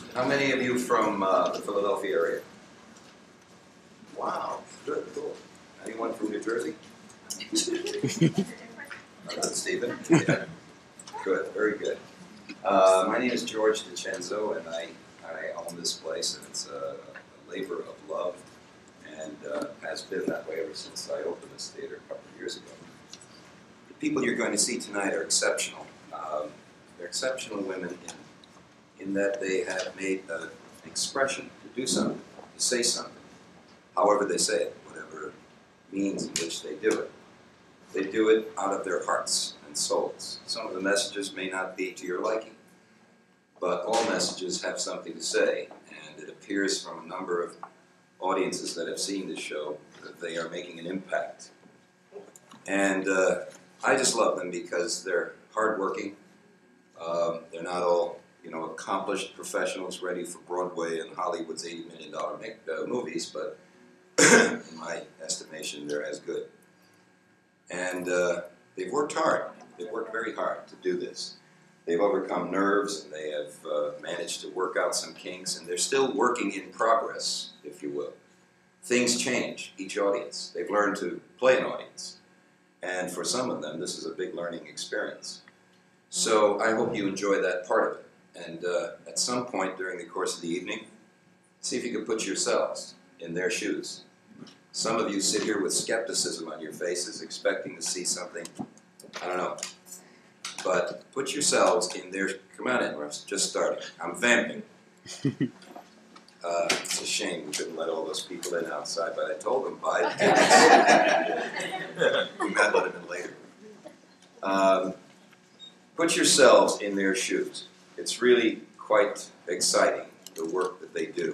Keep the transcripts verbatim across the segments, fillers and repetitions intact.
How many of you from uh, the Philadelphia area? Wow, good, cool. Anyone from New Jersey? uh, Stephen? Yeah. Good, very good. Uh, my name is George DiCenzo, and I, I own this place, and it's a, a labor of love, and uh, has been that way ever since I opened this theater a couple of years ago. The people you're going to see tonight are exceptional. Um, they're exceptional women in, in that they have made uh, an expression to do something, to say something, however they say it, whatever means in which they do it. They do it out of their hearts and souls. Some of the messages may not be to your liking, but all messages have something to say, and it appears from a number of audiences that have seen this show that they are making an impact. And uh, I just love them because they're hardworking. Um, they're not all, you know, accomplished professionals ready for Broadway and Hollywood's eighty million dollar make, uh, movies, but in my estimation, they're as good. And uh, they've worked hard. They've worked very hard to do this. They've overcome nerves, and they have uh, managed to work out some kinks, and they're still working in progress, if you will. Things change each audience. They've learned to play an audience. And for some of them, this is a big learning experience. So I hope you enjoy that part of it. And uh, at some point during the course of the evening, see if you can put yourselves in their shoes. Some of you sit here with skepticism on your faces, expecting to see something, I don't know. But put yourselves in their, come on in, we're just starting. I'm vamping. Uh, it's a shame we couldn't let all those people in outside, but I told them buy the tickets. We might let them in later. Um, put yourselves in their shoes. It's really quite exciting, the work that they do.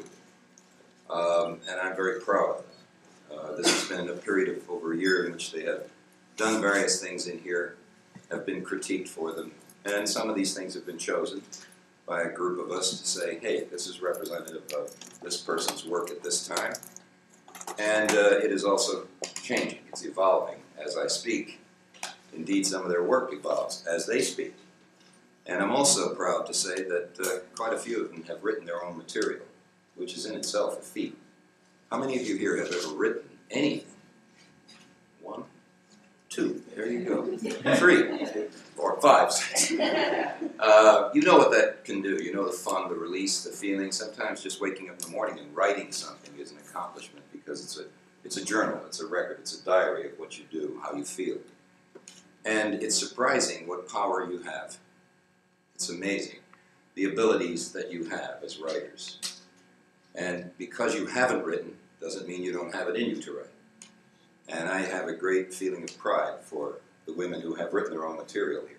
Um, and I'm very proud of them. Uh, this has been a period of over a year in which they have done various things in here, have been critiqued for them, and some of these things have been chosen by a group of us to say, hey, this is representative of this person's work at this time. And uh, it is also changing, it's evolving as I speak. Indeed, some of their work evolves as they speak. And I'm also proud to say that uh, quite a few of them have written their own material, which is in itself a feat. How many of you here have ever written anything? One, two, there you go. Three, or five, six. Uh, you know what that can do. You know the fun, the release, the feeling. Sometimes just waking up in the morning and writing something is an accomplishment because it's a, it's a journal, it's a record, it's a diary of what you do, how you feel. And it's surprising what power you have. It's amazing, the abilities that you have as writers. And because you haven't written, doesn't mean you don't have it in you to write. And I have a great feeling of pride for the women who have written their own material here.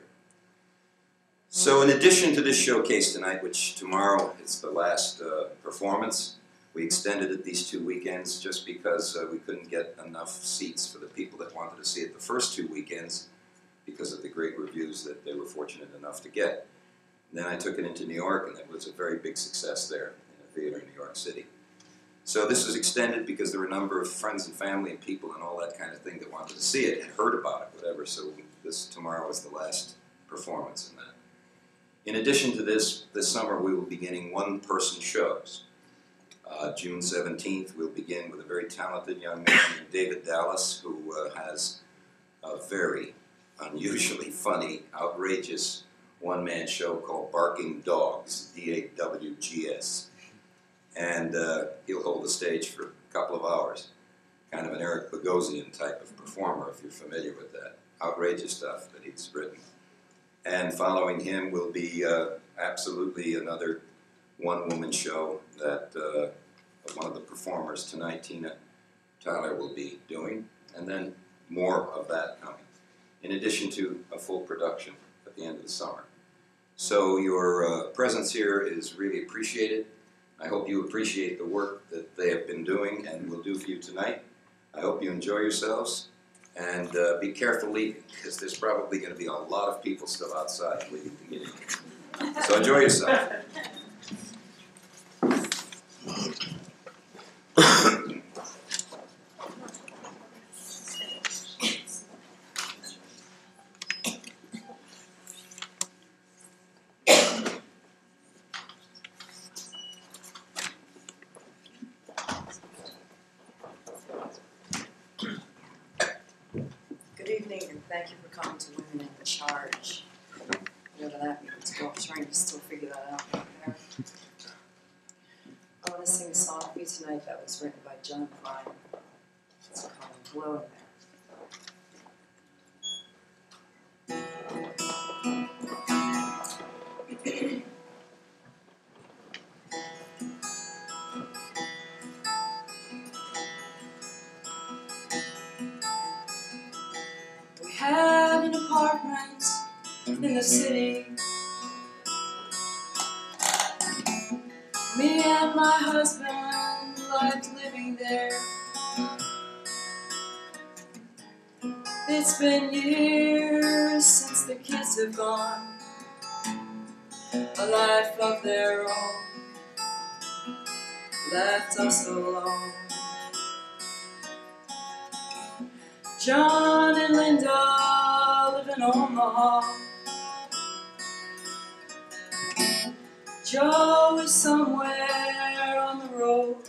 So in addition to this showcase tonight, which tomorrow is the last uh, performance, we extended it these two weekends just because uh, we couldn't get enough seats for the people that wanted to see it the first two weekends because of the great reviews that they were fortunate enough to get. And then I took it into New York, and it was a very big success there in a theater in New York City. So this was extended because there were a number of friends and family and people and all that kind of thing that wanted to see it, had heard about it, whatever, so this tomorrow is the last performance in that. In addition to this, this summer we will be beginning one-person shows. Uh, June seventeenth we'll begin with a very talented young man named David Dallas, who uh, has a very unusually funny, outrageous one-man show called Barking Dogs, D A W G S. And uh, he'll hold the stage for a couple of hours. Kind of an Eric Bogosian type of performer, if you're familiar with that. Outrageous stuff that he's written. And following him will be uh, absolutely another one-woman show that uh, one of the performers tonight, Tyna Tyler, will be doing. And then more of that coming. In addition to a full production at the end of the summer. So your uh, presence here is really appreciated. I hope you appreciate the work that they have been doing and will do for you tonight. I hope you enjoy yourselves, and uh, be careful leaving, because there's probably going to be a lot of people still outside waiting to get in. So enjoy yourself. evening, and thank you for coming to Women in Charge. Whatever that means. Well, I'm trying to still figure that out out there. I want to sing a song for you tonight that was written by John Prine. It's called Glow in There. We had an apartment in the city. Me and my husband liked living there. It's been years since the kids have gone, a life of their own left us alone. John and Linda live in Omaha. Joe is somewhere on the road.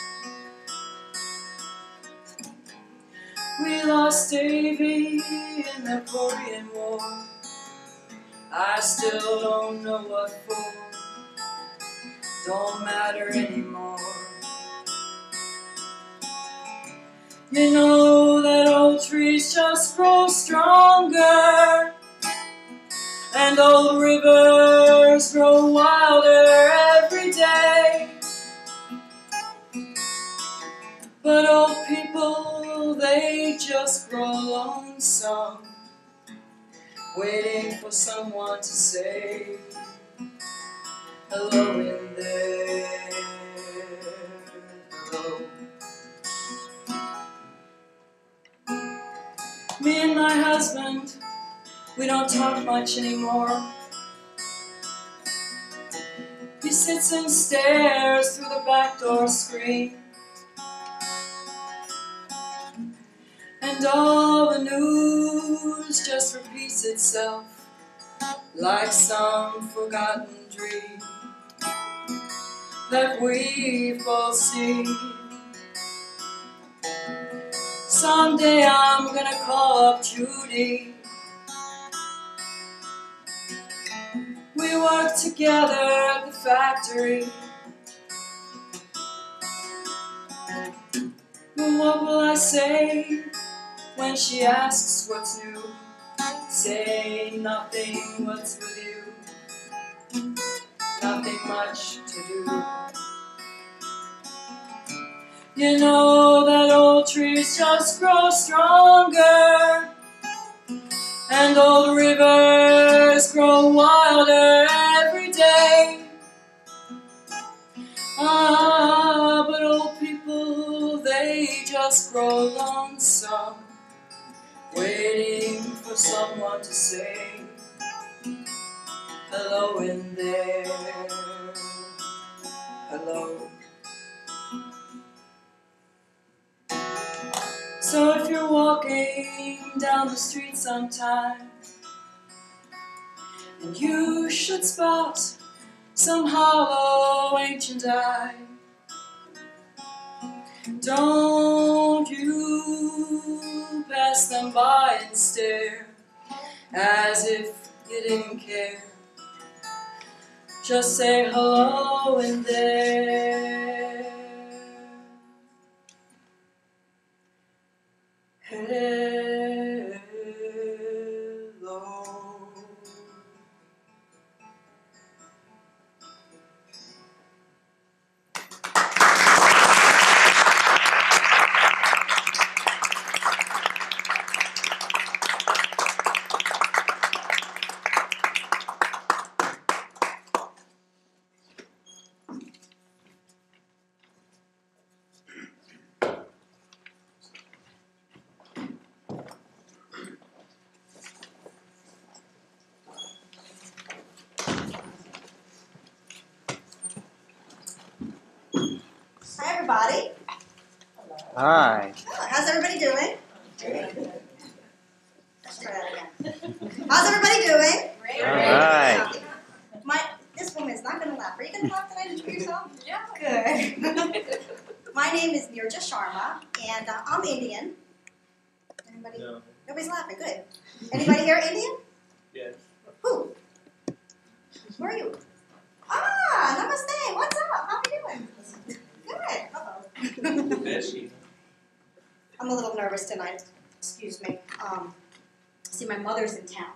We lost Davy in the Korean War. I still don't know what for. Don't matter anymore. You know that old trees just grow stronger, and old rivers grow wilder every day. But old people, they just grow lonesome, waiting for someone to say hello in there. Hello. Me and my husband, we don't talk much anymore. He sits and stares through the back door screen, and all the news just repeats itself like some forgotten dream that we've both seen. Someday I'm gonna call up Judy. We work together at the factory. But what will I say when she asks what's new? Say nothing, what's with you? Nothing much to do. You know that old trees just grow stronger, and old rivers grow wilder every day. Ah, but old people, they just grow lonesome, waiting for someone to say hello in there. Hello. So if you're walking down the street sometime, and you should spot some hollow ancient eye, don't you pass them by and stare as if you didn't care. Just say hello in there. Hello. Everybody. Hi. Oh, how's everybody doing? Let's try that again. How's everybody doing? Great. All right. My, this woman's not going to laugh. Are you going to laugh tonight? Enjoy yourself? Yeah. Good. My name is Neerja Sharma, and uh, I'm Indian. Anybody? No. Nobody's laughing. Good. Where are you? Ah, namaste. What's up? How are you doing? Good. Uh-oh. I'm a little nervous tonight. Excuse me. Um, see, my mother's in town.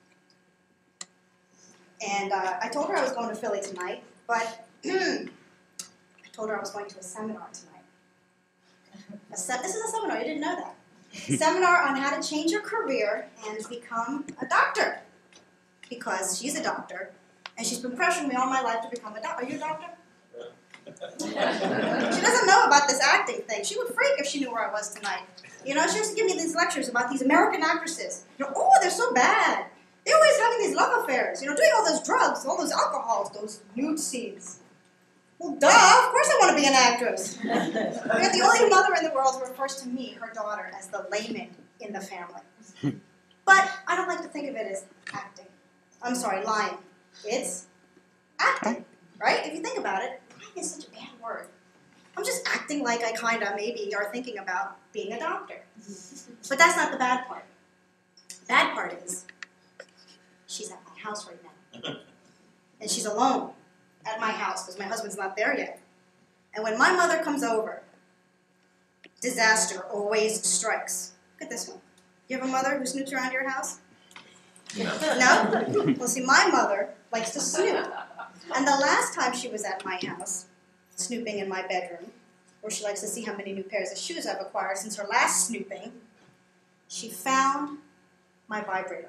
And uh, I told her I was going to Philly tonight, but I told her I was going to a seminar tonight. A se this is a seminar. You didn't know that. A seminar on how to change your career and become a doctor. Because she's a doctor, and she's been pressuring me all my life to become a doctor. Are you a doctor? She doesn't know about this acting thing. She would freak if she knew where I was tonight. You know, she used to give me these lectures about these American actresses. You know, oh, they're so bad. They're always having these love affairs. You know, doing all those drugs, all those alcohols, those nude scenes. Well, duh, of course I want to be an actress. You're the only mother in the world who refers to me, her daughter, as the layman in the family. But I don't like to think of it as acting. I'm sorry, lying. It's acting, right? If you think about it, lying is such a bad word. I'm just acting like I kind of maybe are thinking about being a doctor. But that's not the bad part. The bad part is she's at my house right now. And she's alone at my house because my husband's not there yet. And when my mother comes over, disaster always strikes. Look at this one. You have a mother who snoops around your house? No? No? Well, see, my mother likes to snoop. And the last time she was at my house, snooping in my bedroom, where she likes to see how many new pairs of shoes I've acquired since her last snooping, she found my vibrator.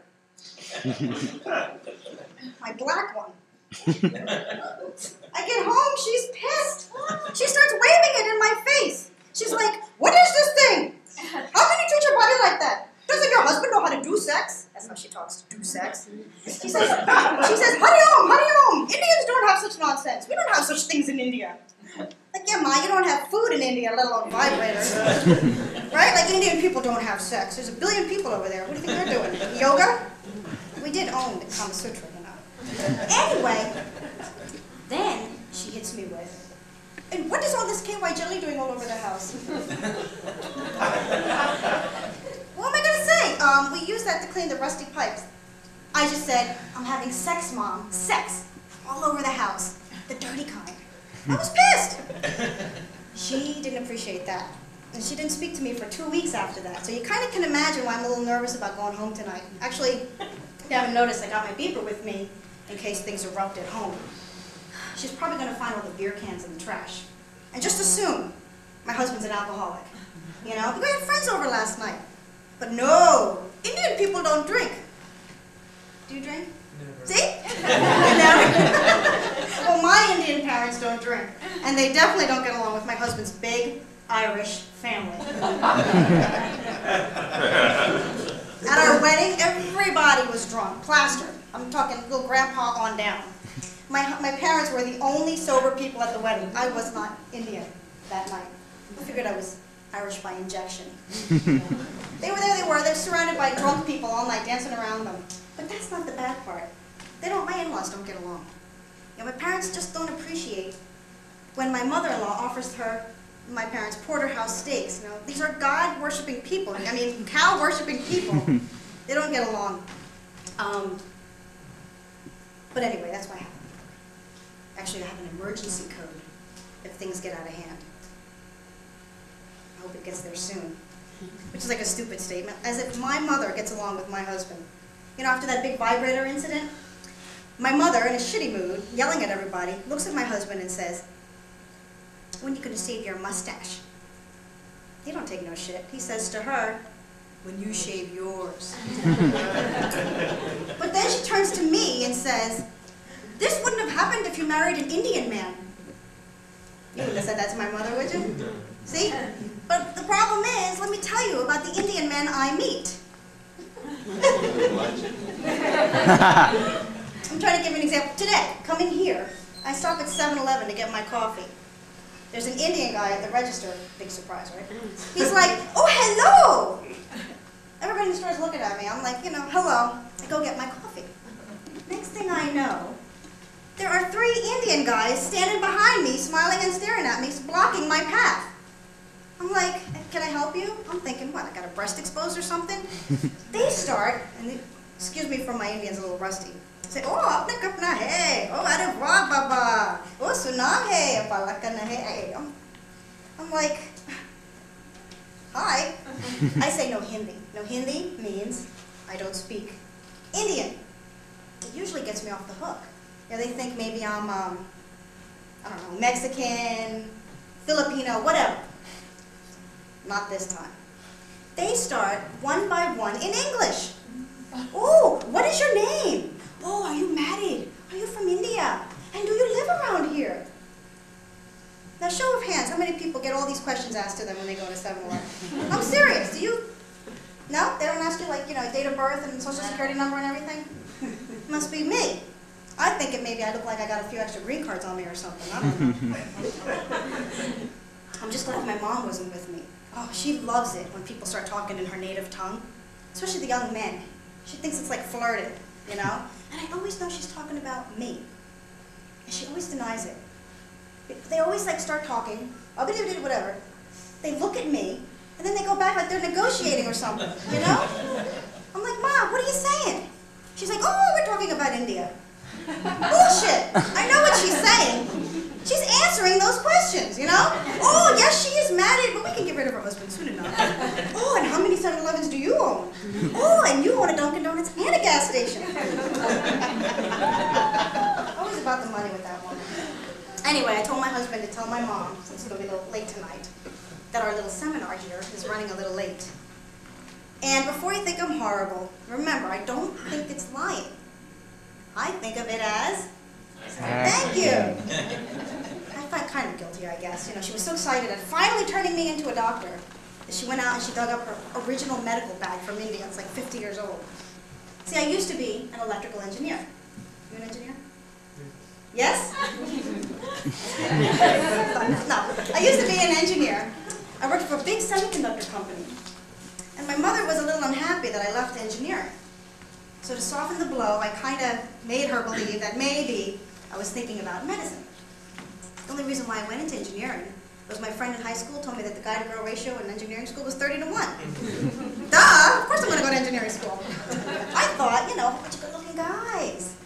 My black one. I get home, she's pissed. She starts waving it in my face. She's like, what is this thing? How can you treat your body like that? Doesn't your husband know how to do sex? That's how she talks, do sex. She says, she says, Hari Om, Hari Om. Indians don't have such nonsense. We don't have such things in India. Like, yeah, Ma, you don't have food in India, let alone vibrators. Right? Like, Indian people don't have sex. There's a billion people over there. What do you think they're doing? Yoga? We did own the Kama Sutra, you know. Anyway, then she hits me with, and what is all this K Y jelly doing all over the house? What am I going to say? Um, we use that to clean the rusty pipes. I just said, I'm having sex, Mom. Sex. All over the house. The dirty kind. I was pissed. She didn't appreciate that. And she didn't speak to me for two weeks after that. So you kind of can imagine why I'm a little nervous about going home tonight. Actually, if you haven't noticed, I got my beeper with me in case things erupt at home. She's probably going to find all the beer cans in the trash. And just assume my husband's an alcoholic. You know, we had friends over last night. But no, Indian people don't drink. Do you drink? Never. See? Never. Well, my Indian parents don't drink. And they definitely don't get along with my husband's big Irish family. At our wedding, everybody was drunk, plastered. I'm talking little grandpa on down. My, my parents were the only sober people at the wedding. I was not Indian that night. I figured I was Irish by injection. They were there, they were. They're surrounded by drunk people all night, dancing around them. But that's not the bad part. They don't, my in-laws don't get along. You know, my parents just don't appreciate when my mother-in-law offers her, my parents, porterhouse steaks. You know, these are God-worshipping people. I mean, cow-worshipping people. They don't get along. Um, but anyway, that's what happened. Actually, I have an emergency code if things get out of hand. I hope it gets there soon. Which is like a stupid statement. As if my mother gets along with my husband. You know, after that big vibrator incident, my mother, in a shitty mood, yelling at everybody, looks at my husband and says, when are you going to shave your mustache? He don't take no shit. He says to her, when you shave yours. But then she turns to me and says, this wouldn't have happened if you married an Indian man. You wouldn't have said that to my mother, would you? See? But the problem is, let me tell you about the Indian men I meet. I'm trying to give an example. Today, coming here, I stop at seven eleven to get my coffee. There's an Indian guy at the register. Big surprise, right? He's like, oh, hello! Everybody in the store is looking at me. I'm like, you know, hello. I go get my coffee. Next thing I know, there are three Indian guys standing behind me, smiling and staring at me, blocking my path. I'm like, can I help you? I'm thinking, what, I got a breast exposed or something? They start, and they, excuse me for my Indian's a little rusty. Say, oh, apne kapna hai. Oh, are wah baba. Oh, sunam hai. Palakana hai. I'm, I'm like, hi. I say no Hindi. No Hindi means I don't speak Indian. It usually gets me off the hook. You know, they think maybe I'm, um, I don't know, Mexican, Filipino, whatever. Not this time. They start one by one in English. Oh, what is your name? Oh, are you married? Are you from India? And do you live around here? Now, show of hands, how many people get all these questions asked to them when they go to seven eleven? I'm serious. Do you? No? They don't ask you, like, you know, date of birth and social security number and everything? Must be me. I think it maybe I look like I got a few extra green cards on me or something. I don't know. I'm just glad my mom wasn't with me. Oh, she loves it when people start talking in her native tongue, especially the young men. She thinks it's like flirting, you know? And I always know she's talking about me. And she always denies it. They always like start talking, whatever. They look at me, and then they go back like they're negotiating or something, you know? I'm like, Mom, what are you saying? She's like, oh, we're talking about India. Bullshit! I know what she's saying. She's answering those questions, you know? Oh, yes, she is married, but we can get rid of her husband soon enough. Oh, and how many seven elevens do you own? Oh, and you own a Dunkin' Donuts and a gas station. Always about the money with that woman. Anyway, I told my husband to tell my mom, since it's going to be a little late tonight, that our little seminar here is running a little late. And before you think I'm horrible, remember, I don't think it's lying. I think of it as, thank you. I felt kind of guilty, I guess. You know, she was so excited at finally turning me into a doctor that she went out and she dug up her original medical bag from India. It's like fifty years old. See, I used to be an electrical engineer. You an engineer? Yes? No, I used to be an engineer. I worked for a big semiconductor company. And my mother was a little unhappy that I left engineering. So to soften the blow, I kind of made her believe that maybe I was thinking about medicine. The only reason why I went into engineering was my friend in high school told me that the guy-to-girl ratio in engineering school was thirty to one. Duh! Of course I'm going to go to engineering school. I thought, you know, a bunch of good-looking guys.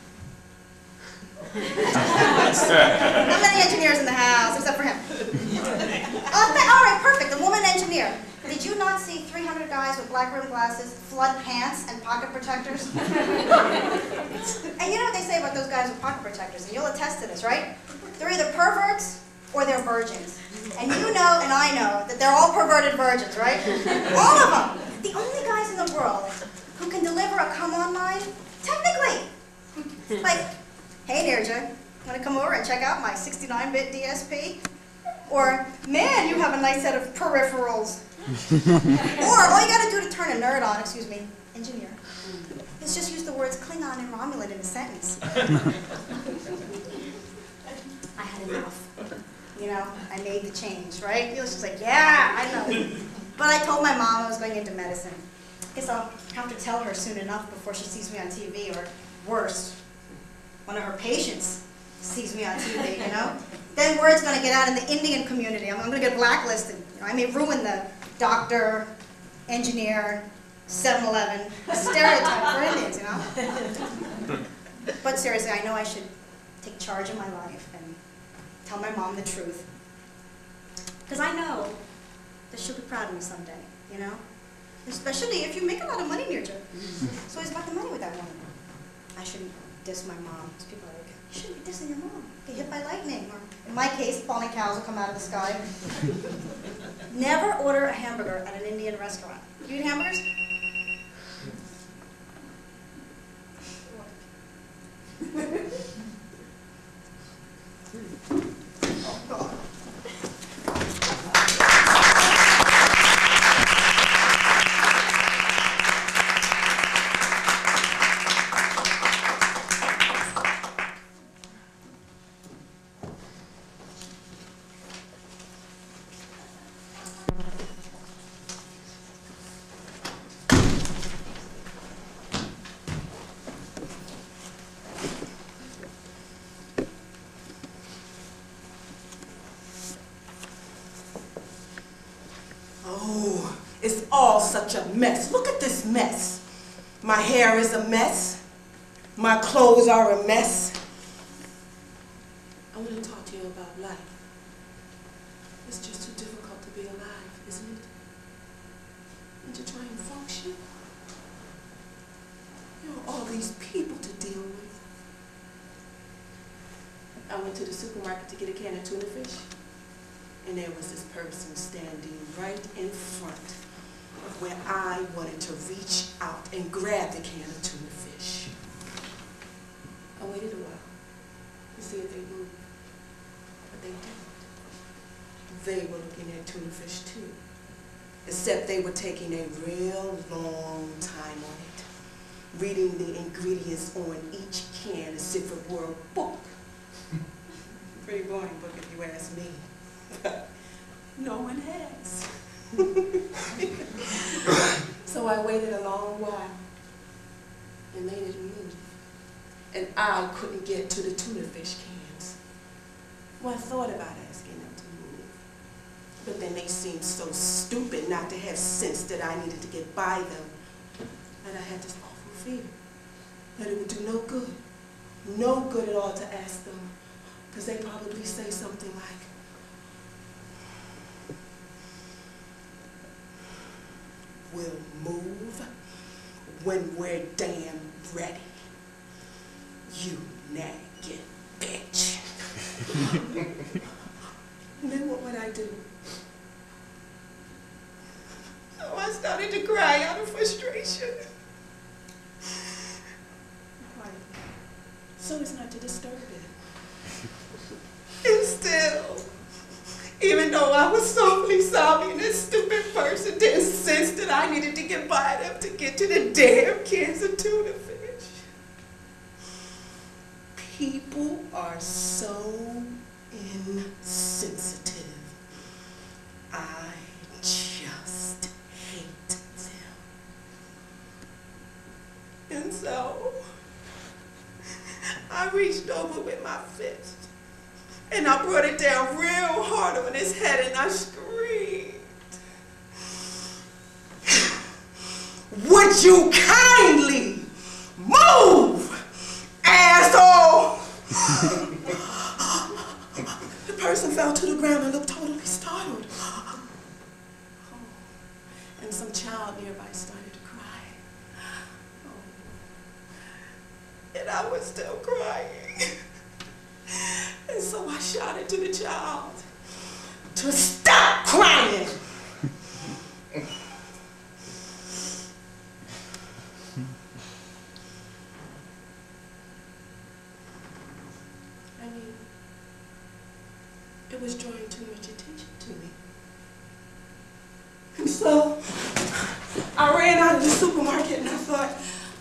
Not many engineers in the house, except for him. Oh, all right, perfect, a woman engineer. Did you not see three hundred guys with black rimmed glasses, flood pants, and pocket protectors? And you know what they say about those guys with pocket protectors, and you'll attest to this, right? They're either perverts or they're virgins. And you know and I know that they're all perverted virgins, right? All of them. The only guys in the world who can deliver a come-on line, technically. Like, hey, Neerja, want to come over and check out my sixty-nine bit D S P? Or, man, you have a nice set of peripherals. Or, all you gotta do to turn a nerd on, excuse me, engineer, is just use the words Klingon and Romulan in a sentence. I had enough. You know, I made the change, right? He was just like, yeah, I know. But I told my mom I was going into medicine. Guess I'll have to tell her soon enough before she sees me on T V, or worse, one of her patients sees me on T V, you know? Then word's gonna get out in the Indian community. I'm, I'm gonna get blacklisted. You know, I may ruin the doctor, engineer, seven eleven stereotype for Indians, you know? But seriously, I know I should take charge of my life and tell my mom the truth. Because I know that she'll be proud of me someday, you know? Especially if you make a lot of money, Neerja. So it's about the money with that woman. I shouldn't diss my mom. People are like, you shouldn't be dissing your mom. Get hit by lightning. Or in my case, falling cows will come out of the sky. Never order a hamburger at an Indian restaurant. You eat hamburgers? Oh, God. It's all such a mess. Look at this mess. My hair is a mess. My clothes are a mess. I want to talk to you about life. It's just too difficult to be alive, isn't it? And to try and function. There are all these people to deal with. I went to the supermarket to get a can of tuna fish, and there was this person standing right in front of where I wanted to reach out and grab the can of tuna fish. I waited a while to see if they moved, but they didn't. They were looking at tuna fish too, except they were taking a real long time on it, reading the ingredients on each can as if it were a book. Pretty boring book if you ask me. No one has. So I waited a long while, and they didn't move. And I couldn't get to the tuna fish cans. Well, I thought about asking them to move, but then they seemed so stupid not to have sense that I needed to get by them, and I had this awful fear that it would do no good, no good at all to ask them, because they'd probably say something like, "We'll move when we're damn ready. You nagging bitch." And then what would I do? So I started to cry out of frustration. Quietly, so as not to disturb it. And still, even though I was softly sobbing, this stupid person didn't sense that I needed to get by them to get to the damn cans of tuna fish. People are so insensitive. I just hate them. And so, I reached over with my fist, and I brought it down real hard on his head, and I screamed, "Would you kindly move, asshole?" The person fell to the ground and looked totally startled. Oh. And some child nearby started to cry. Oh. And I was still crying. And so I shouted to the child to stop crying. I mean, it was drawing too much attention to me. And so I ran out of the supermarket and I thought,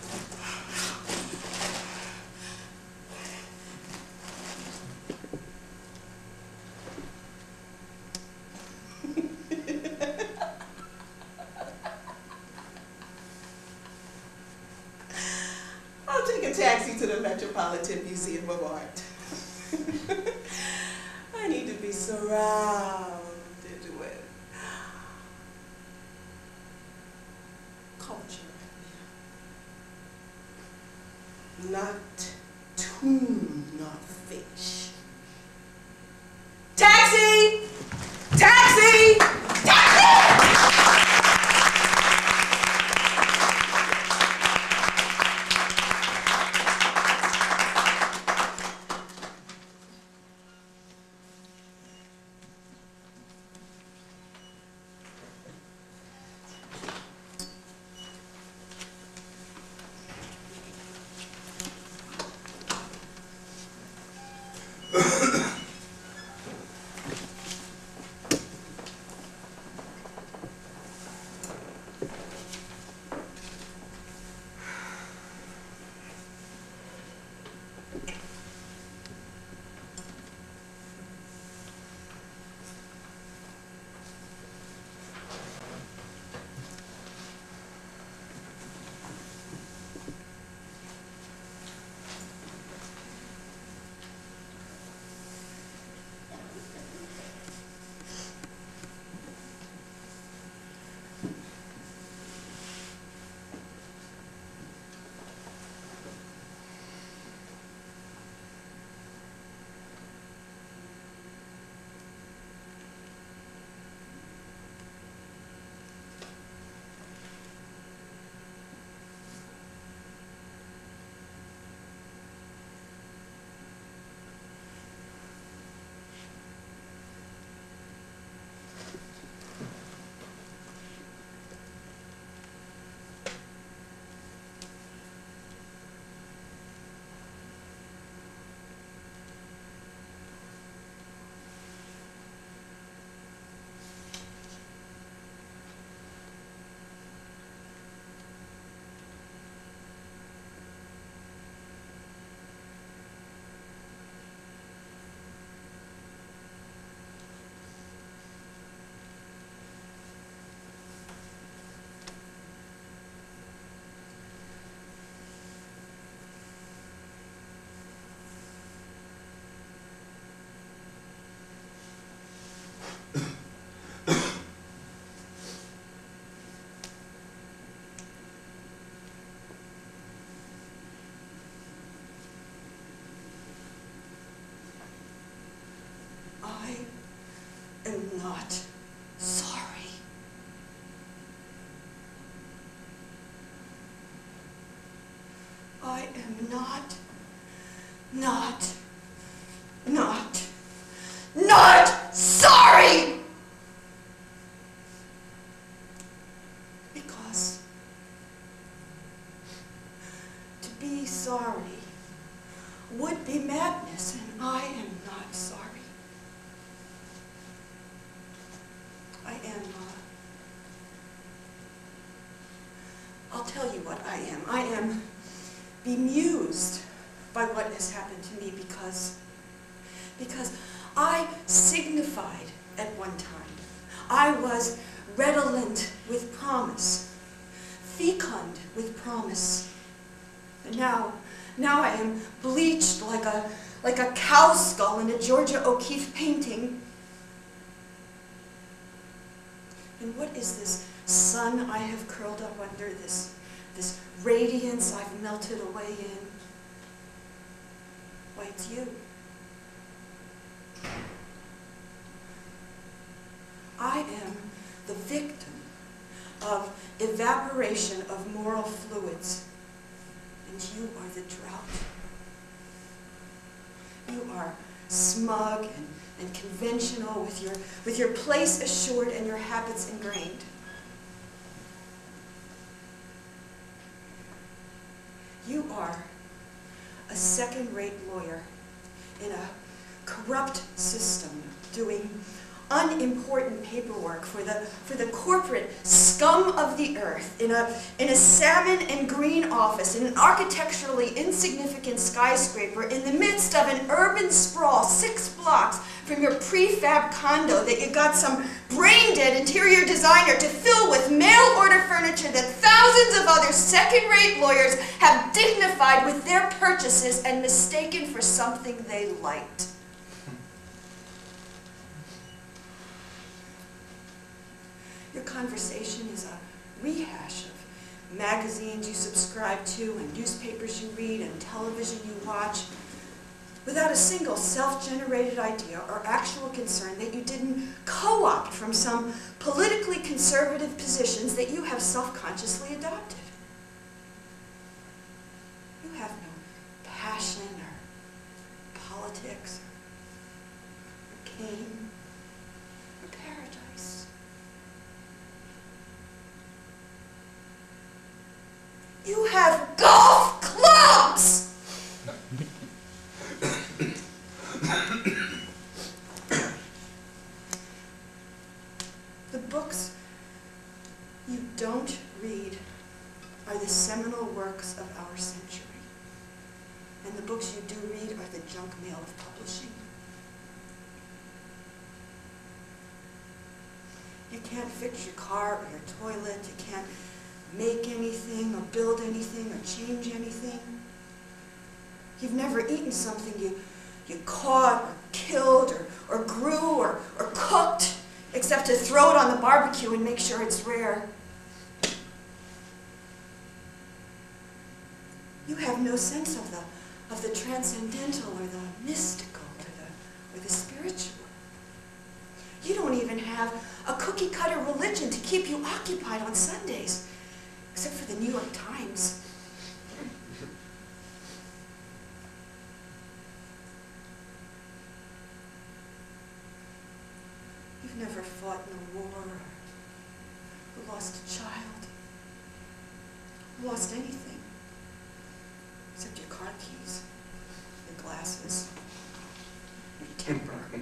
I'll take a taxi to the Metropolitan Museum of Art. I need to be surrounded with culture. Not tuna fish. Taxi! Taxi! Taxi! not sorry. I am not, not, not, not sorry! Because to be sorry would be madness, and I am not sorry. I am, uh, I'll tell you what I am. I am bemused by what has happened to me because, because I signified at one time. I was redolent with promise, fecund with promise. And now, now I am bleached like a, like a cow skull in a Georgia O'Keeffe painting. And what is this sun I have curled up under, this, this radiance I've melted away in? Why, it's you. I am the victim of evaporation of moral fluids, and you are the drought. You are smug and, and conventional with your, with your place assured and your habits ingrained. You are a second-rate lawyer in a corrupt system doing unimportant paperwork for the, for the corporate scum of the earth in a, in a salmon and green office in an architecturally insignificant skyscraper in the midst of an urban sprawl six blocks from your prefab condo that you got some brain-dead interior designer to fill with mail-order furniture that thousands of other second-rate lawyers have dignified with their purchases and mistaken for something they liked. Your conversation is a rehash of magazines you subscribe to and newspapers you read and television you watch, without a single self-generated idea or actual concern that you didn't co-opt from some politically conservative positions that you have self-consciously adopted. You have no passion or politics or game or paradise. You have golf clubs! The books you don't read are the seminal works of our century. And the books you do read are the junk mail of publishing. You can't fix your car or your toilet. You can't make anything or build anything or change anything. You've never eaten something you, you caught or killed or, or grew or, or cooked, except to throw it on the barbecue and make sure it's rare. You have no sense of the, of the transcendental or the mystical or the, or the spiritual. You don't even have a cookie-cutter religion to keep you occupied on Sundays, except for the New York Times. You've never fought in a war, or lost a child, or lost anything, except your car keys, your glasses, your temper, your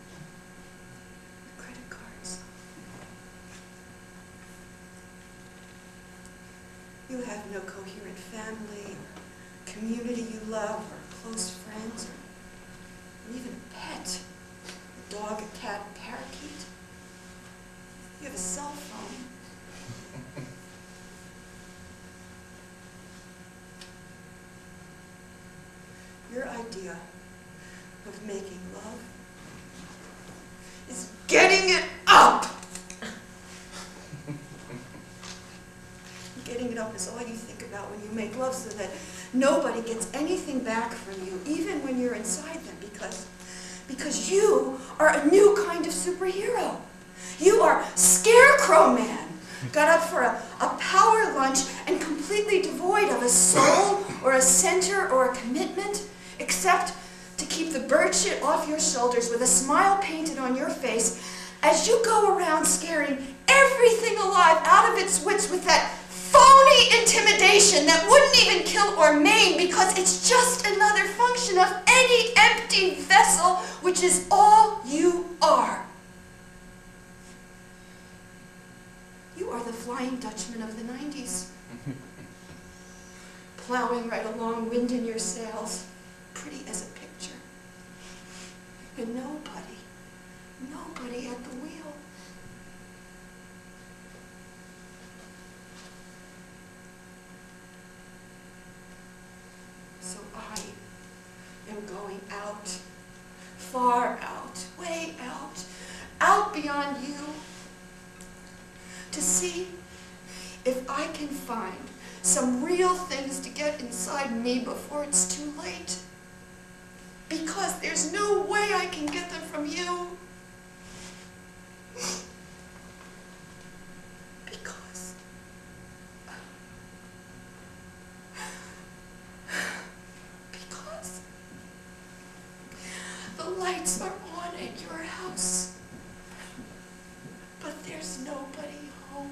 credit cards. You have no coherent family, or community you love, or close friends, or, or even a pet. A dog, a cat, a parakeet. You have a cell phone. Your idea of making love is getting it up! Getting it up is all you think about when you make love, so that nobody gets anything back from you, even when you're inside them, because Because you are a new kind of superhero. You are Scarecrow Man, got up for a, a power lunch and completely devoid of a soul or a center or a commitment, except to keep the bird shit off your shoulders with a smile painted on your face as you go around scaring everything alive out of its wits with that phony intimidation that wouldn't even kill or maim because it's just another function of any empty vessel, which is all you are. You are the Flying Dutchman of the nineties. Plowing right along, wind in your sails, pretty as a picture. And nobody, nobody at the wheel. So I am going out, far out, way out, out beyond you, to see if I can find some real things to get inside me before it's too late. Because there's no way I can get them from you. Because Because the lights are on at your house, but there's nobody home.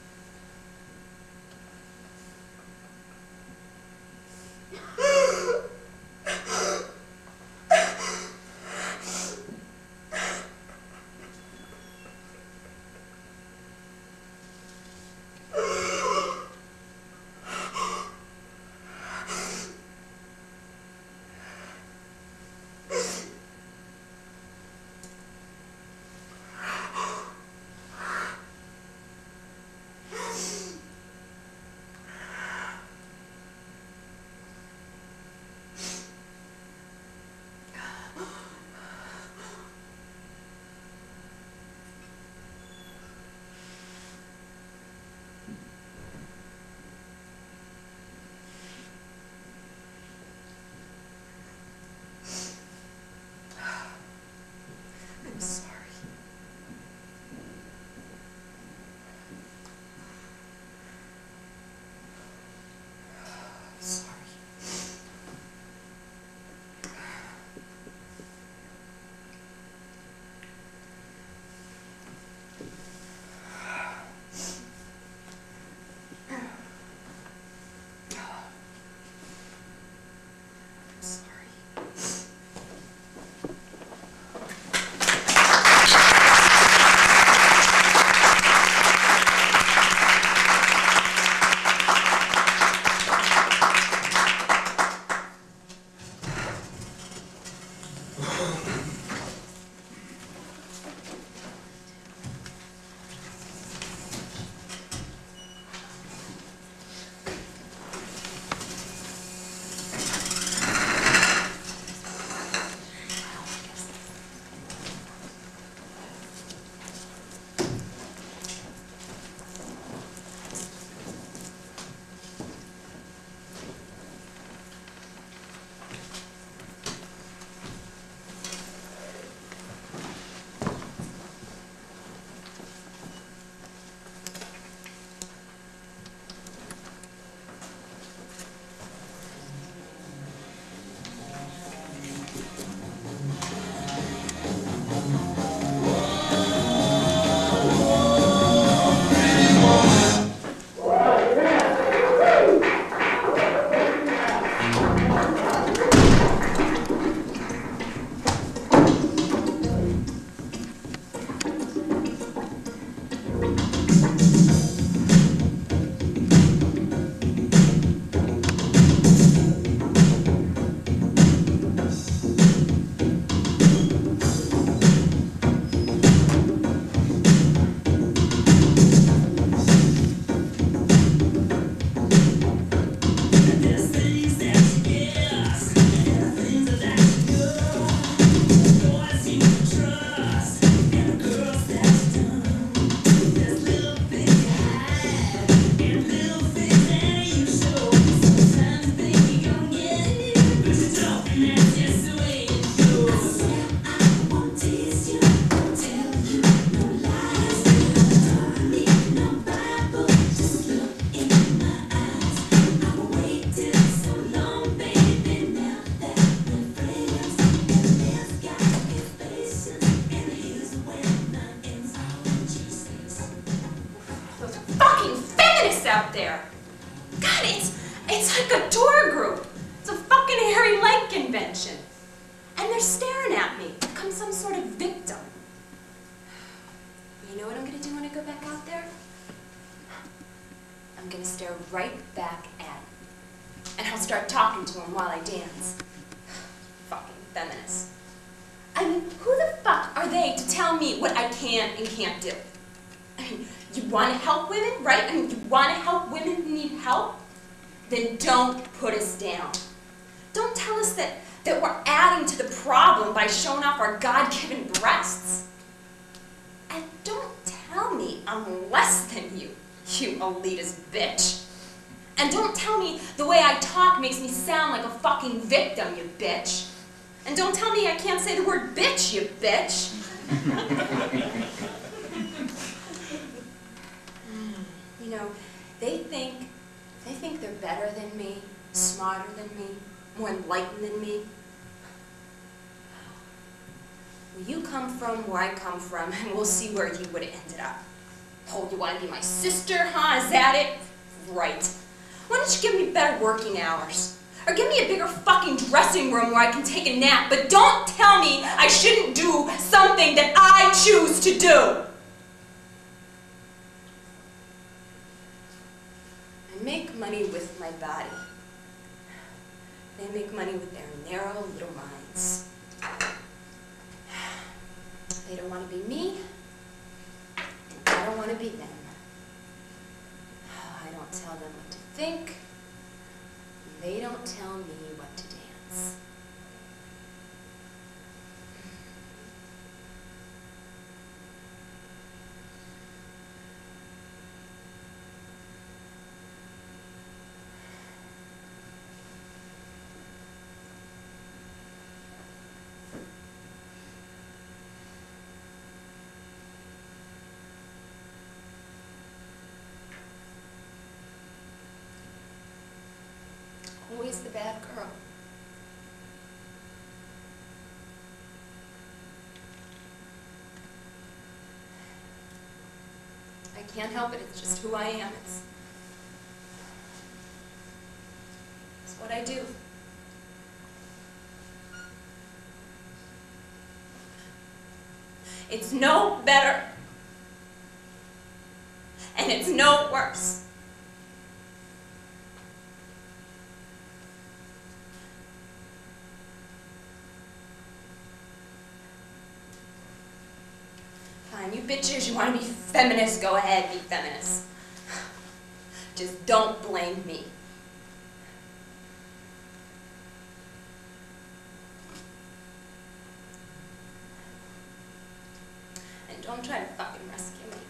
I'm sorry. Sorry. I'm sorry. attention. And they're staring at me like I'm some sort of victim. You know what I'm gonna do when I go back out there? I'm gonna stare right back at him. And I'll start talking to him while I dance. Fucking feminists. I mean, who the fuck are they to tell me what I can and can't do? I mean, you want to help women, right? I mean, you want to help women who need help? Then don't put us down. Don't tell us that, that we're adding to the problem by showing off our God-given breasts. And don't tell me I'm less than you, you elitist bitch. And don't tell me the way I talk makes me sound like a fucking victim, you bitch. And don't tell me I can't say the word bitch, you bitch. You know, they think, they think they're better than me, smarter than me, more enlightened than me. Well, you come from where I come from, and we'll see where you would have ended up. Oh, you want to be my sister, huh? Is that it? Right. Why don't you give me better working hours? Or give me a bigger fucking dressing room where I can take a nap, but don't tell me I shouldn't do something that I choose to do. I make money with my body. They make money with their narrow little minds. They don't want to be me, and I don't want to be them. I don't tell them what to think. They don't tell me what to dance. Always the bad girl. I can't help it, it's just who I am. It's, it's what I do. It's no better, and it's no worse. You bitches, you want to be feminists, go ahead, be feminists. Just don't blame me. And don't try to fucking rescue me.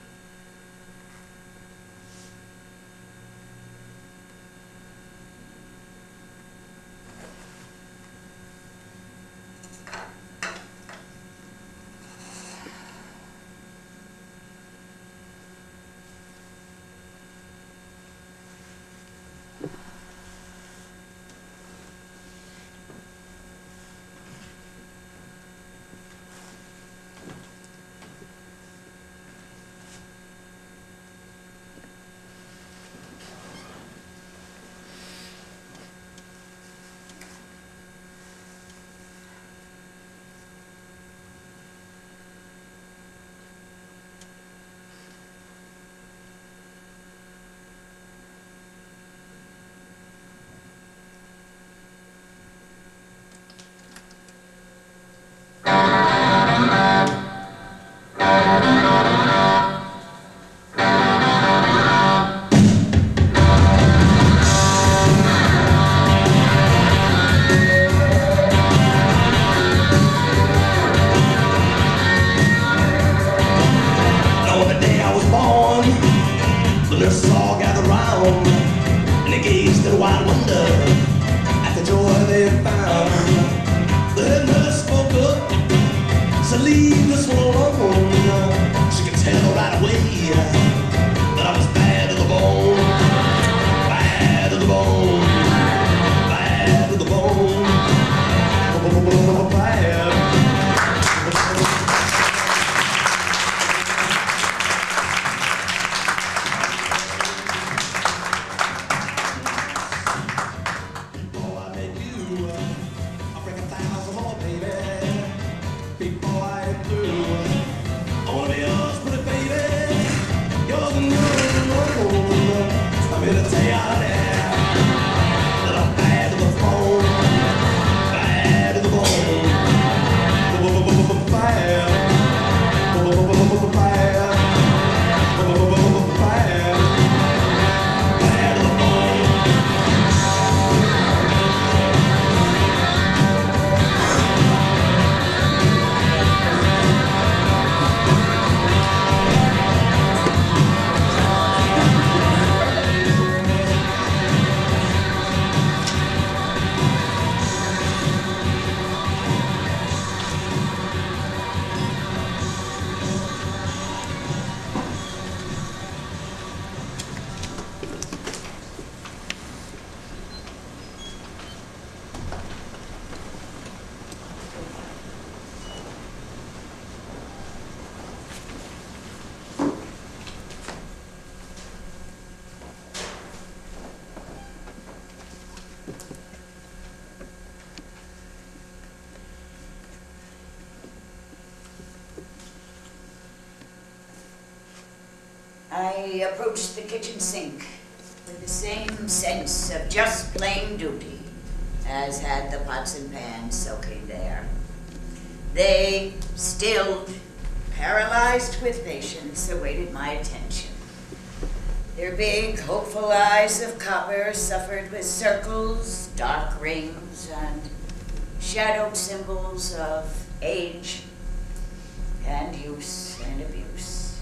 I approached the kitchen sink with the same sense of just plain duty as had the pots and pans soaking there. They, stilled, paralyzed with patience, awaited my attention. Their big, hopeful eyes of copper suffered with circles, dark rings, and shadowed symbols of age and use and abuse.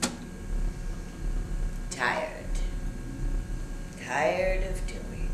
Tired. Tired of doing.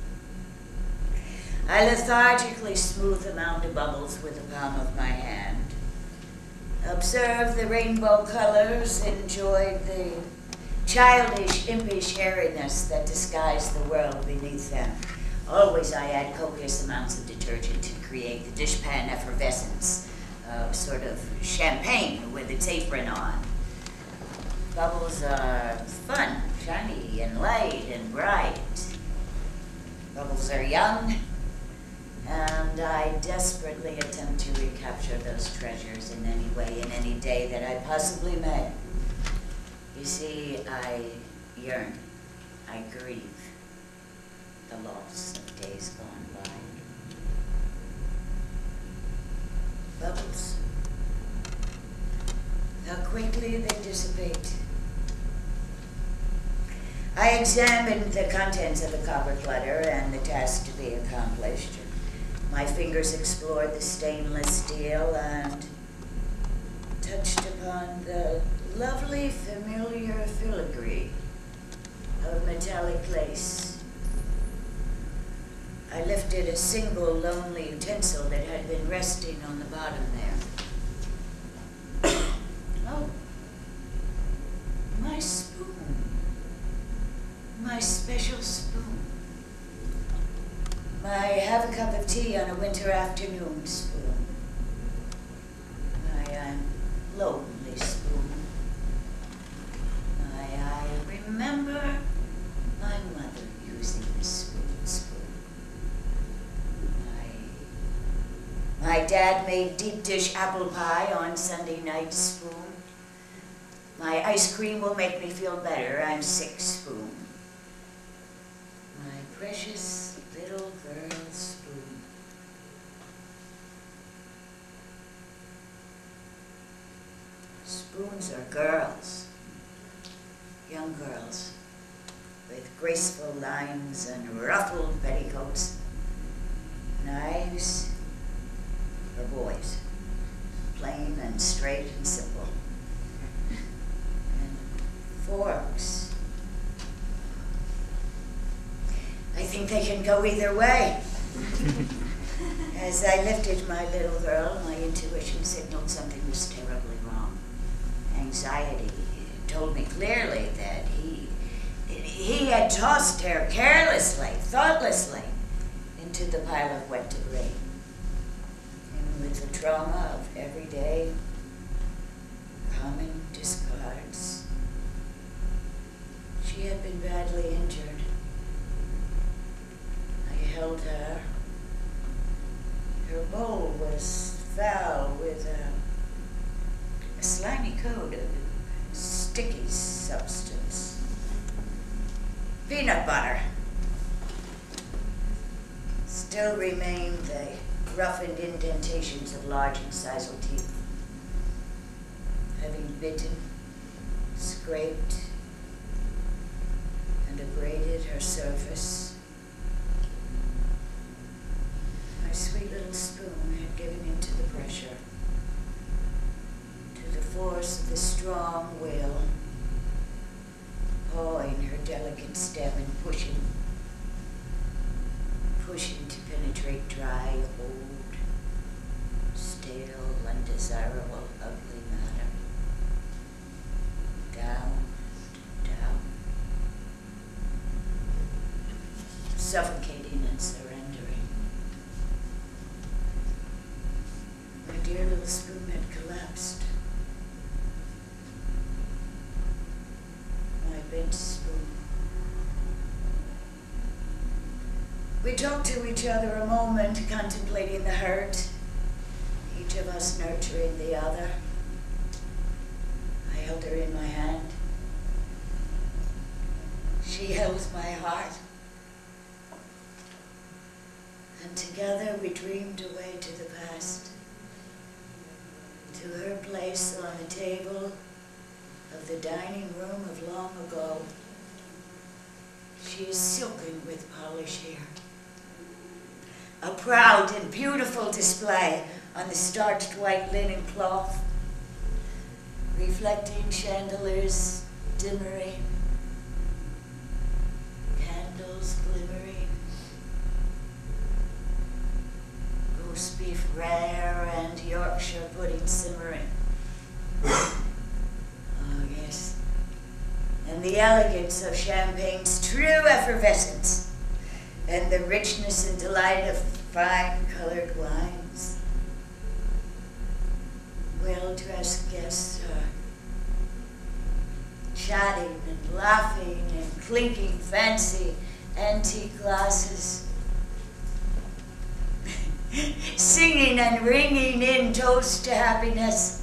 I lethargically smoothed the mound of bubbles with the palm of my hand. Observed the rainbow colors, enjoyed the childish, impish hairiness that disguised the world beneath them. Always I add copious amounts of detergent to create the dishpan effervescence, uh, sort of champagne with its apron on. Bubbles are fun, shiny, and light, and bright. Bubbles are young, and I desperately attempt to recapture those treasures in any way, in any day that I possibly may. You see, I yearn, I grieve the loss of days gone by. Bubbles. How quickly they dissipate. I examined the contents of the copper clutter and the task to be accomplished. My fingers explored the stainless steel and touched upon the lovely, familiar filigree of metallic lace. I lifted a single lonely utensil that had been resting on the bottom there. Oh, my spoon. My special spoon. My have a cup of tea on a winter afternoon spoon. My uh, lonely spoon. My, I remember my mother using the spoon spoon. My, my dad made deep dish apple pie on Sunday night spoon. My ice cream will make me feel better, I'm sick spoon. My precious little girl spoon. Spoons are girls, young girls, with graceful lines and ruffled petticoats. Knives are boys, plain and straight and simple. And forks, I think they can go either way. As I lifted my little girl, my intuition signaled something was terribly wrong. Anxiety told me clearly that he, he had tossed her carelessly, thoughtlessly, into the pile of wet debris. And with the trauma of everyday, common discards, she had been badly injured. I held her. Her bowl was foul with a, a slimy coat of sticky substance. Peanut butter. Still remained the roughened indentations of large incisal teeth. Having bitten, scraped, and abraded her surface, my sweet little spoon had given in to the pressure, to the force of the strong will, pawing her delicate stem and pushing, pushing to penetrate dry, old, stale, undesirable, ugly matter. Down, down, suffocating and surrendering. My dear little spoon had collapsed. My bent spoon. We talked to each other a moment, contemplating the hurt, each of us nurturing the other. I held her in my hand, She held my heart. And together we dreamed away to the past, to her place on the table of the dining room of long ago. She is silken with polished hair, a proud and beautiful display on the starched white linen cloth, reflecting chandeliers dimmering, candles glimmering, roast beef rare and Yorkshire pudding simmering. Oh yes, and the elegance of champagne's true effervescence, and the richness and delight of fine-colored wines. Well-dressed guests are chatting and laughing and clinking fancy antique glasses, singing and ringing in toasts to happiness.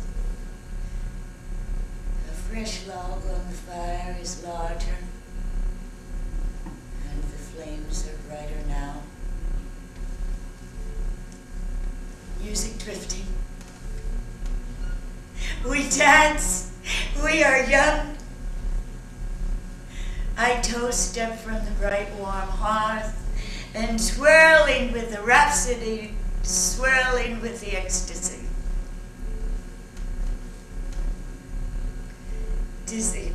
A fresh log on the fire is larger, and the flames are brighter now. Music drifting. We dance. We are young. I toast up from the bright warm hearth, and swirling with the rhapsody, swirling with the ecstasy. Dizzied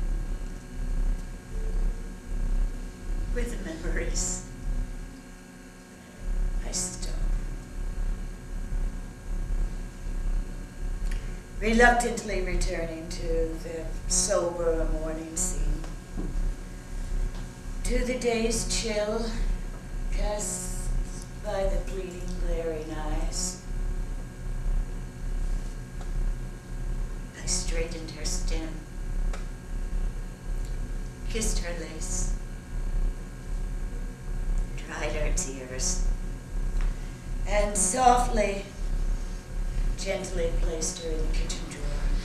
with the memories, I stop. Reluctantly returning to the sober morning scene, to the day's chill cast by the pleading, glaring eyes. I straightened her stem, kissed her lace, dried her tears, and softly, gently placed her in the kitchen drawer.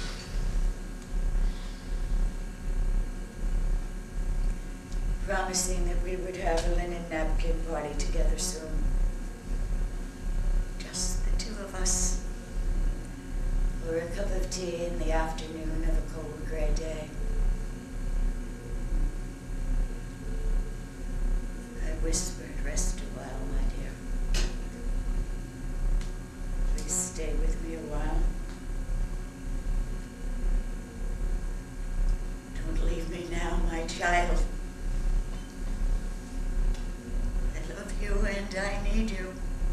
Promising that we would have a linen napkin party together soon. Just the two of us. Or a cup of tea in the afternoon of a cold gray day. I whispered, rest a while, my dear. Please stay with me a while. Don't leave me now, my child. I love you and I need you.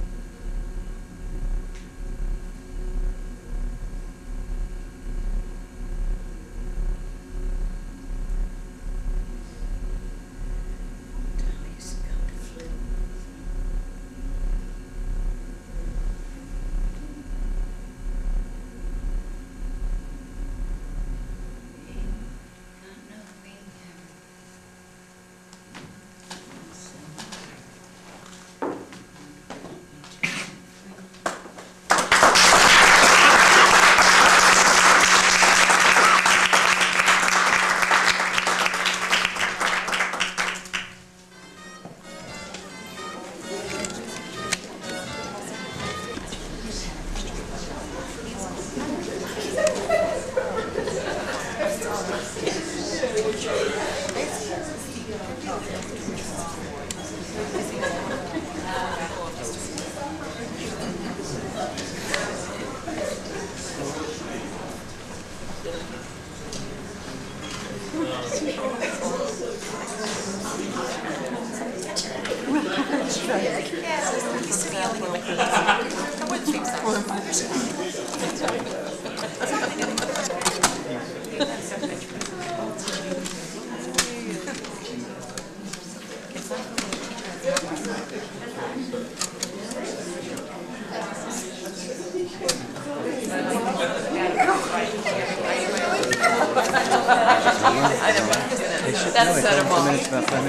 That's ceremony.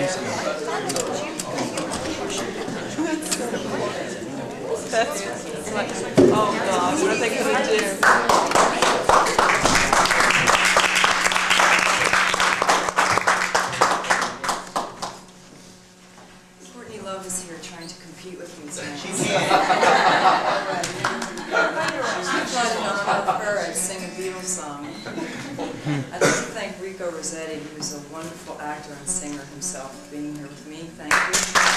That's like, oh God, what are they going to do? Rosetti, who's a wonderful actor and singer himself, for being here with me. Thank you.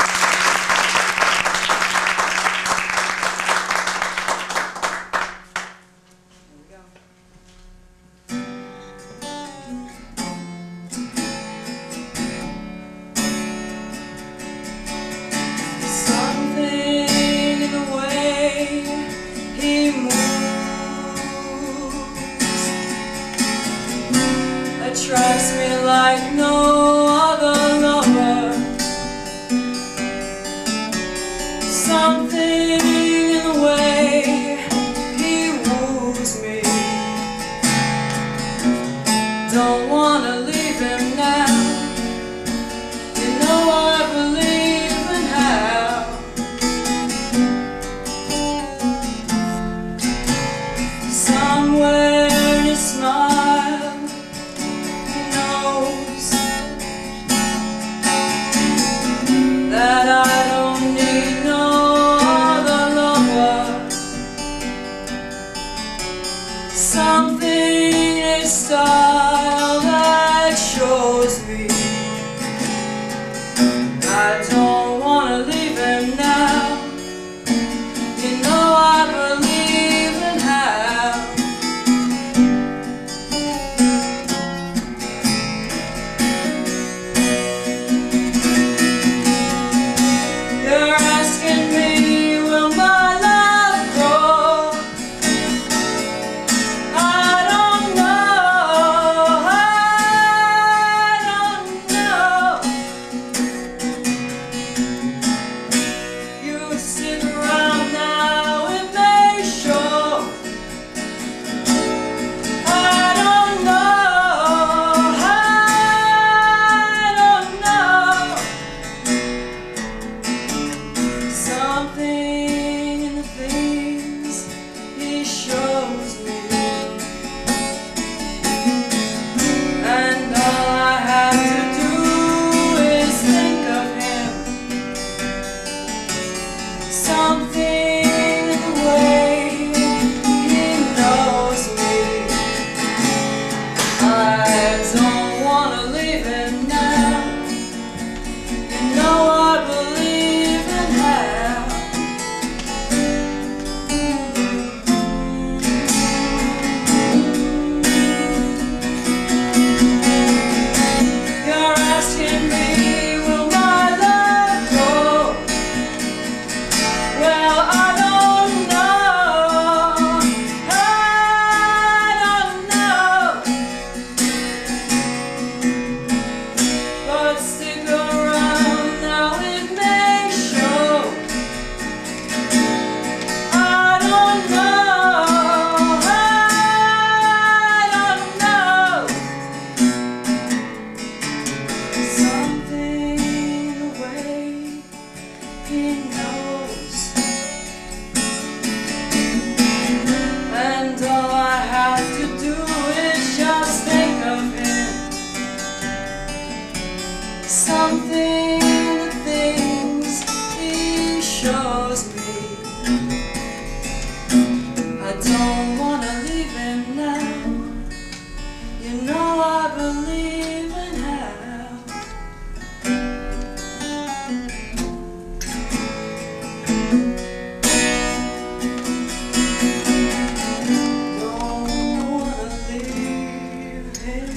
Attracts me like no other lover. Something in the way he woos me. Don't wanna leave him now. You know I believe in how. Somewhere in his smile that I don't need no other lover. Something in his style that shows me I don't wanna leave him now. You know I believe in how. You're asking me, will my love grow? I don't know, I don't know. You sit around now, it may show. I don't know, I don't know. Something in the things he shows me, and all I have to do is think of him. Something in the way he knows me. I don't wanna leave him now. You know I believe in how. You're asking me, will my love grow? Well, I don't know, I don't know. But stick around now, it may show. I don't know, I don't know. Something in the way he knows, and all I have to do is just think of him. Something in the things he shows me. I don't wanna leave him now. You know I believe in how. Don't wanna leave him.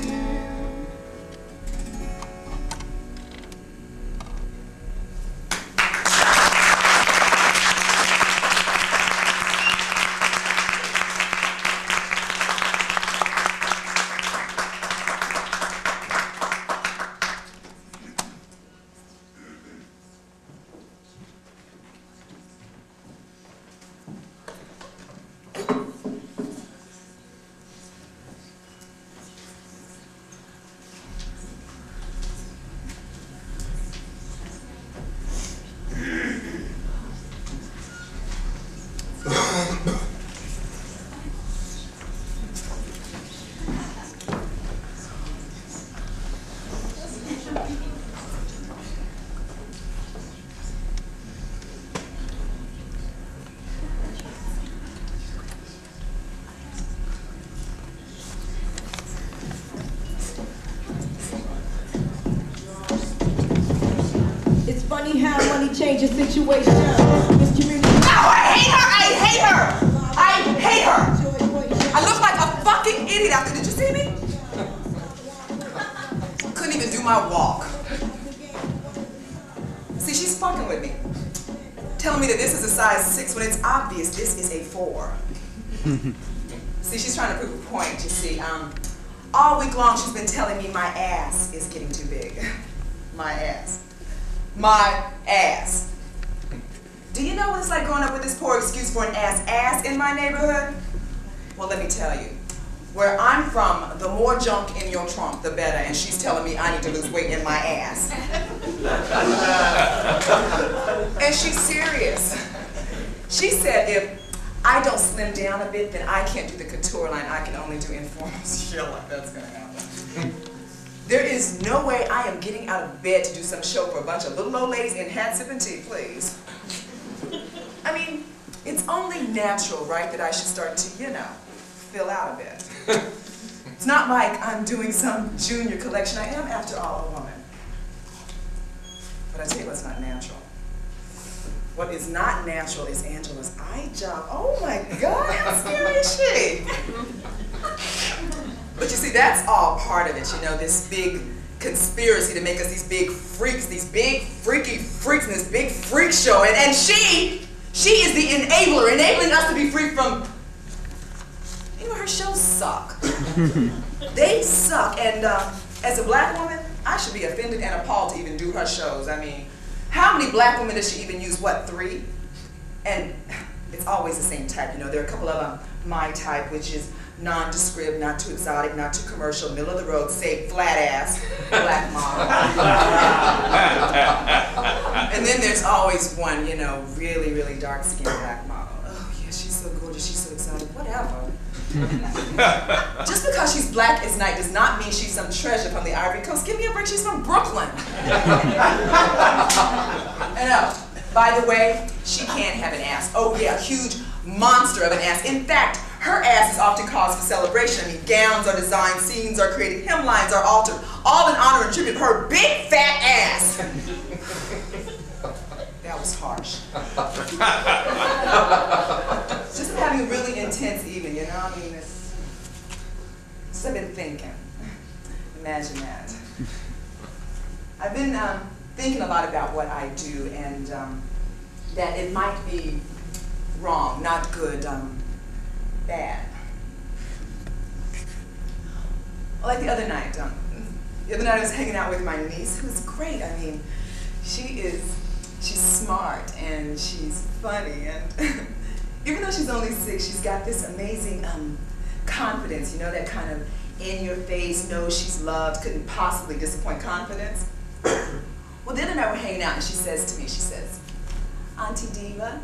change your situation. Miss Community. No, I hate her! I hate her! I hate her! I look like a fucking idiot after. Did you see me? Couldn't even do my walk. See, she's fucking with me. Telling me that this is a size six when it's obvious this is a four. See, she's trying to prove a point, you see. Um, all week long she's been telling me my ass is getting too big. My ass. My ass. Do you know what it's like growing up with this poor excuse for an ass ass in my neighborhood? Well, let me tell you. Where I'm from, the more junk in your trunk, the better. And she's telling me I need to lose weight in my ass. And she's serious. She said if I don't slim down a bit, then I can't do the couture line. I can only do informal. Yeah, like that's gonna happen. There is no way I am getting out of bed to do some show for a bunch of little old ladies in hats sipping tea, please. I mean, it's only natural, right, that I should start to, you know, fill out a bit. It's not like I'm doing some junior collection. I am, after all, a woman. But I tell you what's not natural. What is not natural is Angela's eye job. Oh my God, how scary is she? But you see, that's all part of it, you know, this big conspiracy to make us these big freaks, these big freaky freaks in this big freak show. And, and she, she is the enabler, enabling us to be free from, you know, her shows suck. They suck. And uh, as a black woman, I should be offended and appalled to even do her shows. I mean, how many black women does she even use? What, three? And it's always the same type, you know. There are a couple of them, my type, which is nondescript, not too exotic, not too commercial, middle of the road, say flat ass, black model. And then there's always one, you know, really, really dark skinned black model. Oh yeah, she's so gorgeous, she's so exotic, whatever. Just because she's black as night does not mean she's some treasure from the Ivory Coast. Give me a break, she's from Brooklyn. And uh, by the way, she can have an ass. Oh yeah, a huge monster of an ass. In fact, her ass is often cause for celebration. I mean, gowns are designed, scenes are created, hemlines are altered, all in honor and tribute to her big fat ass. That was harsh. Just having a really intense evening, you know? I mean, it's just I've been thinking. Imagine that. I've been um, thinking a lot about what I do, and um, that it might be wrong, not good, um, bad. Like the other night, um, the other night I was hanging out with my niece, who's great. I mean, she is, she's smart and she's funny, and even though she's only six, she's got this amazing um, confidence, you know, that kind of in-your-face, knows she's loved, couldn't possibly disappoint confidence. Well, the other night we're hanging out and she says to me, she says, Auntie Diva.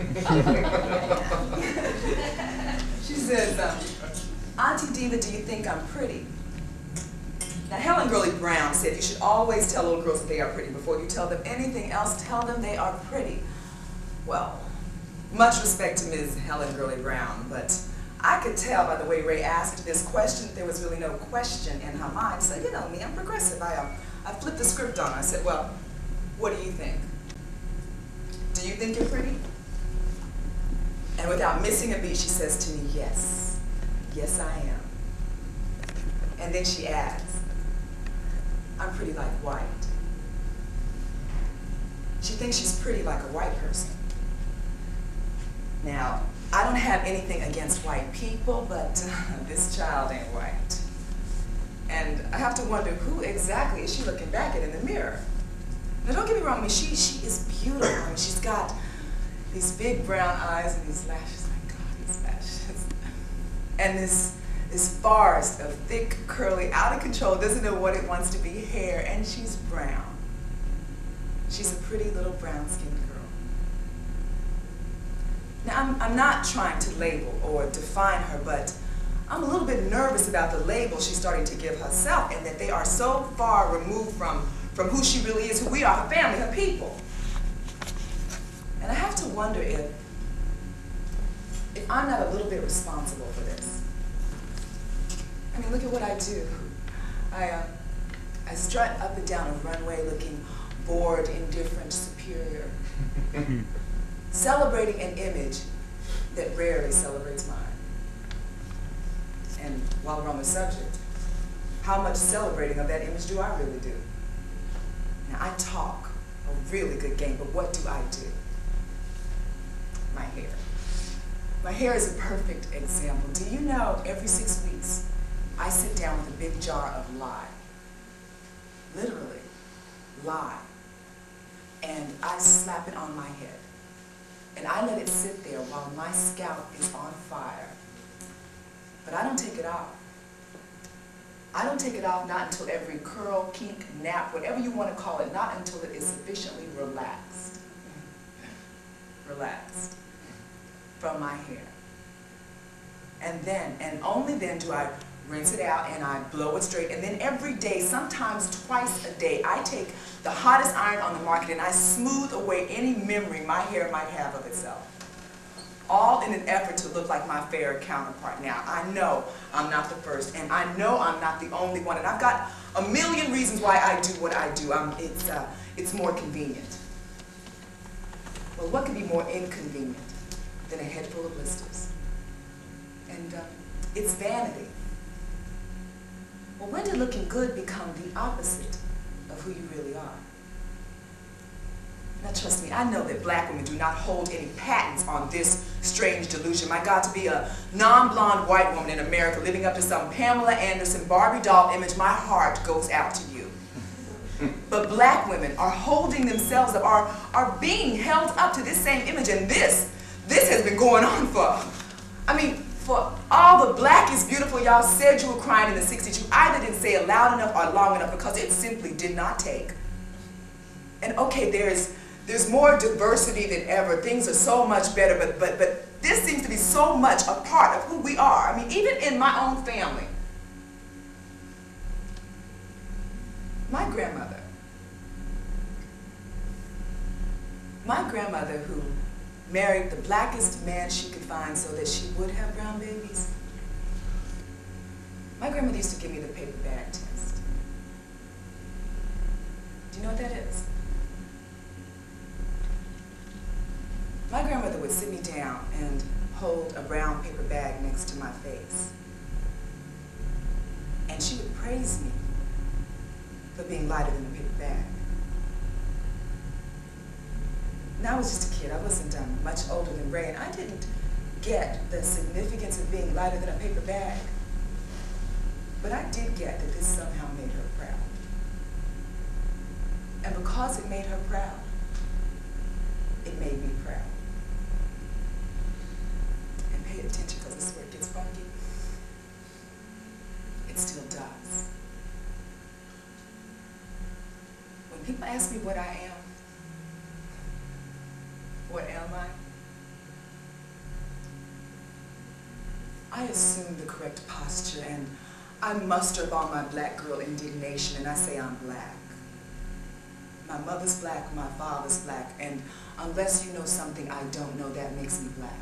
She says, um, Auntie Diva, do you think I'm pretty? Now, Helen Gurley Brown said you should always tell little girls that they are pretty. Before you tell them anything else, tell them they are pretty. Well, much respect to Miz Helen Gurley Brown, but I could tell by the way Ray asked this question that there was really no question in her mind. So, you know me, I'm progressive. I, um, I flipped the script on her. I said, well, what do you think? Do you think you're pretty? And without missing a beat, she says to me, yes. Yes, I am. And then she adds, I'm pretty like white. She thinks she's pretty like a white person. Now, I don't have anything against white people, but uh, this child ain't white. And I have to wonder, who exactly is she looking back at in the mirror? Now, don't get me wrong, I mean, she, she is beautiful. I mean, she's got these big brown eyes and these lashes. My God, these lashes. And this, this forest of thick, curly, out of control, doesn't know what it wants to be hair, and she's brown. She's a pretty little brown-skinned girl. Now, I'm, I'm not trying to label or define her, but I'm a little bit nervous about the label she's starting to give herself, and that they are so far removed from from who she really is, who we are, her family, her people. And I have to wonder if, if I'm not a little bit responsible for this. I mean, look at what I do. I, uh, I strut up and down a runway looking bored, indifferent, superior. Celebrating an image that rarely celebrates mine. And while we're on the subject, how much celebrating of that image do I really do? Now, I talk a really good game, but what do I do? My hair. My hair is a perfect example. Do you know, every six weeks, I sit down with a big jar of lye. Literally, lye. And I slap it on my head. And I let it sit there while my scalp is on fire. But I don't take it off. I don't take it off not until every curl, kink, nap, whatever you want to call it, not until it is sufficiently relaxed. Relaxed from my hair. And then, and only then do I rinse it out and I blow it straight. And then every day, sometimes twice a day, I take the hottest iron on the market and I smooth away any memory my hair might have of itself. All in an effort to look like my fair counterpart. Now, I know I'm not the first, and I know I'm not the only one, and I've got a million reasons why I do what I do. Um, it's, uh, it's more convenient. Well, what could be more inconvenient than a head full of blisters? And uh, it's vanity. Well, when did looking good become the opposite of who you really are? Now, trust me, I know that black women do not hold any patents on this strange delusion. My God, to be a non-blonde white woman in America living up to some Pamela Anderson Barbie doll image, my heart goes out to you. But black women are holding themselves up, are, are being held up to this same image, and this, this has been going on for, I mean, for all the black is beautiful y'all said you were crying in the sixties, you either didn't say it loud enough or long enough because it simply did not take. And okay, there's, there's more diversity than ever. Things are so much better, but, but, but this seems to be so much a part of who we are. I mean, even in my own family. My grandmother, my grandmother who married the blackest man she could find so that she would have brown babies. My grandmother used to give me the paper bag test. Do you know what that is? My grandmother would sit me down and hold a brown paper bag next to my face. And she would praise me for being lighter than a paper bag. And I was just a kid. I wasn't um, much older than Ray, and I didn't get the significance of being lighter than a paper bag. But I did get that this somehow made her proud. And because it made her proud, it made me proud. And pay attention, because this is where it gets funky. It still does. When people ask me what I am, what am I? I assume the correct posture and I muster up all my black girl indignation and I say I'm black. My mother's black, my father's black, and unless you know something I don't know, that makes me black.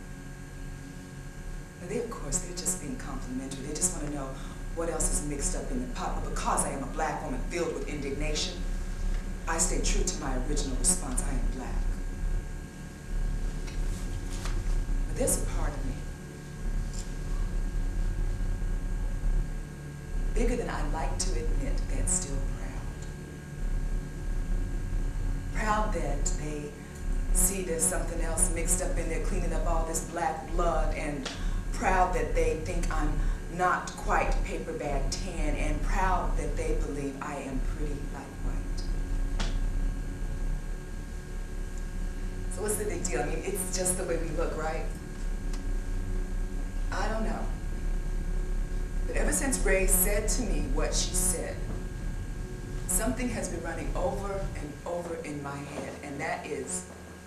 Now they, of course, they're just being complimentary. They just want to know what else is mixed up in the pot. But because I am a black woman filled with indignation, I stay true to my original response. I am black. But there's a part of me, bigger than I like to admit, that's still proud. Proud that they see there's something else mixed up in there, cleaning up all this black blood, and proud that they think I'm not quite paper bag tan, and proud that they believe I am pretty like white. So what's the big deal? I mean, it's just the way we look, right? I don't know. But ever since Ray said to me what she said, something has been running over and over in my head, and that is,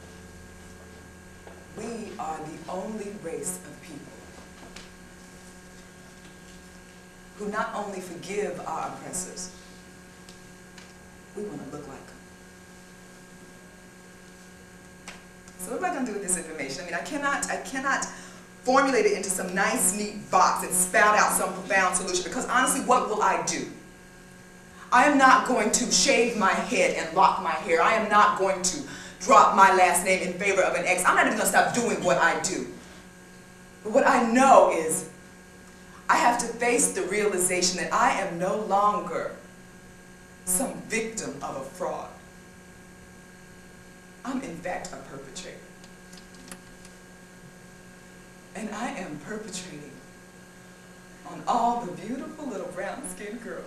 we are the only race of people who not only forgive our oppressors, we want to look like them. So what am I going to do with this information? I mean, I cannot, I cannot formulate it into some nice, neat box and spout out some profound solution, because honestly, what will I do? I am not going to shave my head and lock my hair. I am not going to drop my last name in favor of an ex. I'm not even going to stop doing what I do. But what I know is I have to face the realization that I am no longer some victim of a fraud. I'm in fact a perpetrator. And I am perpetrating on all the beautiful little brown-skinned girls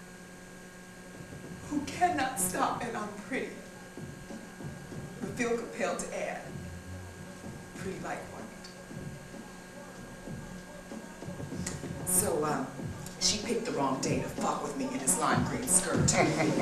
who cannot stop at I'm pretty, but feel compelled to add, pretty like white. So, um, she picked the wrong day to fuck with me in this lime green skirt.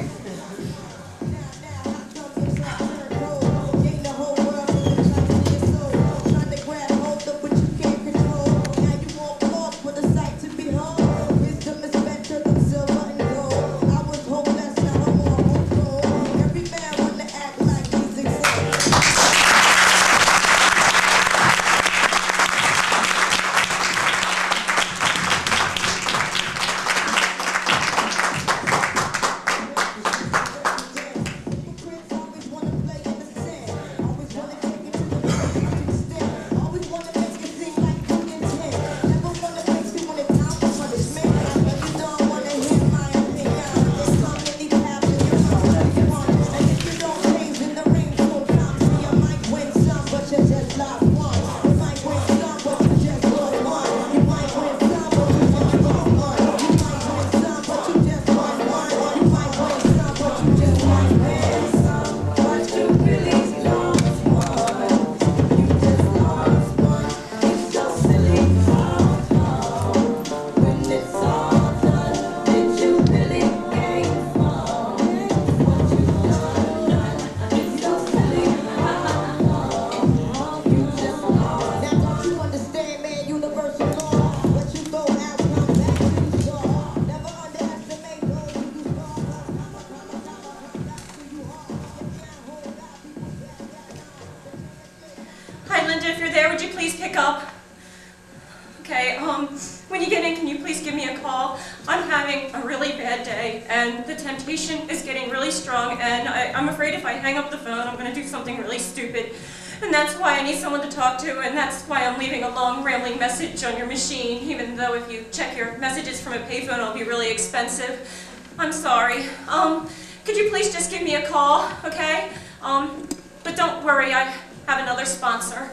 Is getting really strong, and I, I'm afraid if I hang up the phone, I'm going to do something really stupid. And that's why I need someone to talk to, and that's why I'm leaving a long, rambling message on your machine, even though if you check your messages from a payphone, it'll be really expensive. I'm sorry. Um, could you please just give me a call, okay? Um, but don't worry, I have another sponsor.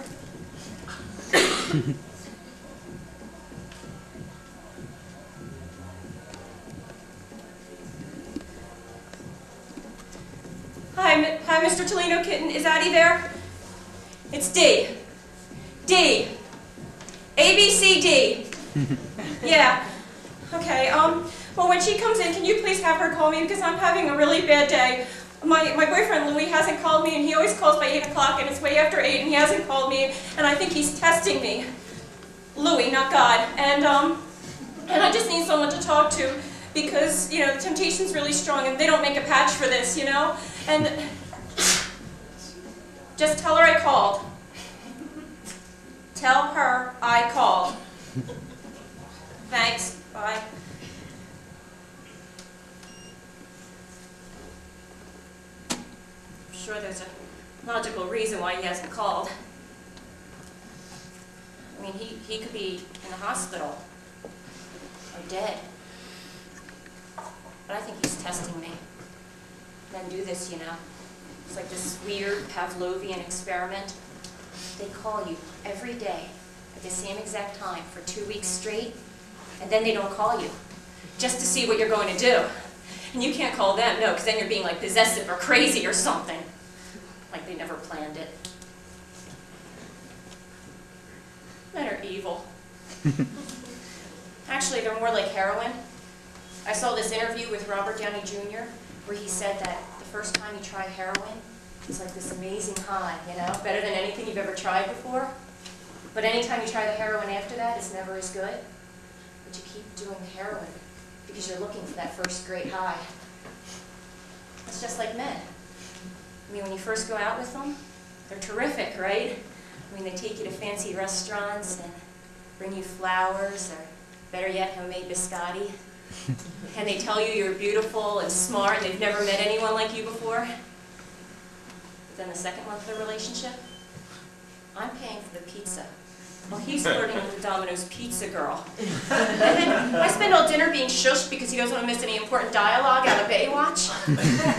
Hi, hi, Mister Tolino Kitten. Is Addie there? It's D. D. A, B, C, D. Yeah. Okay, um, well, when she comes in, can you please have her call me, because I'm having a really bad day. My, my boyfriend, Louis, hasn't called me, and he always calls by eight o'clock, and it's way after eight, and he hasn't called me, and I think he's testing me. Louis, not God. And, um, and I just need someone to talk to, because, you know, the temptation's really strong, and they don't make a patch for this, you know? And just tell her I called. Tell her I called. Thanks. Bye. I'm sure there's a logical reason why he hasn't called. I mean, he, he could be in the hospital or dead. But I think he's testing me. Men do this, you know. It's like this weird Pavlovian experiment. They call you every day at the same exact time for two weeks straight, and then they don't call you, just to see what you're going to do. And you can't call them, no, because then you're being like possessive or crazy or something. Like they never planned it. Men are evil. Actually, they're more like heroin. I saw this interview with Robert Downey Junior where he said that the first time you try heroin, it's like this amazing high, you know, better than anything you've ever tried before. But anytime you try the heroin after that, it's never as good. But you keep doing the heroin because you're looking for that first great high. It's just like men. I mean, when you first go out with them, they're terrific, right? I mean, they take you to fancy restaurants and bring you flowers, or better yet, homemade biscotti. and they tell you you're beautiful and smart and they've never met anyone like you before. But then the second month of the relationship, I'm paying for the pizza. Well, he's flirting with the Domino's pizza girl. And then I spend all dinner being shushed because he doesn't want to miss any important dialogue out of Baywatch. And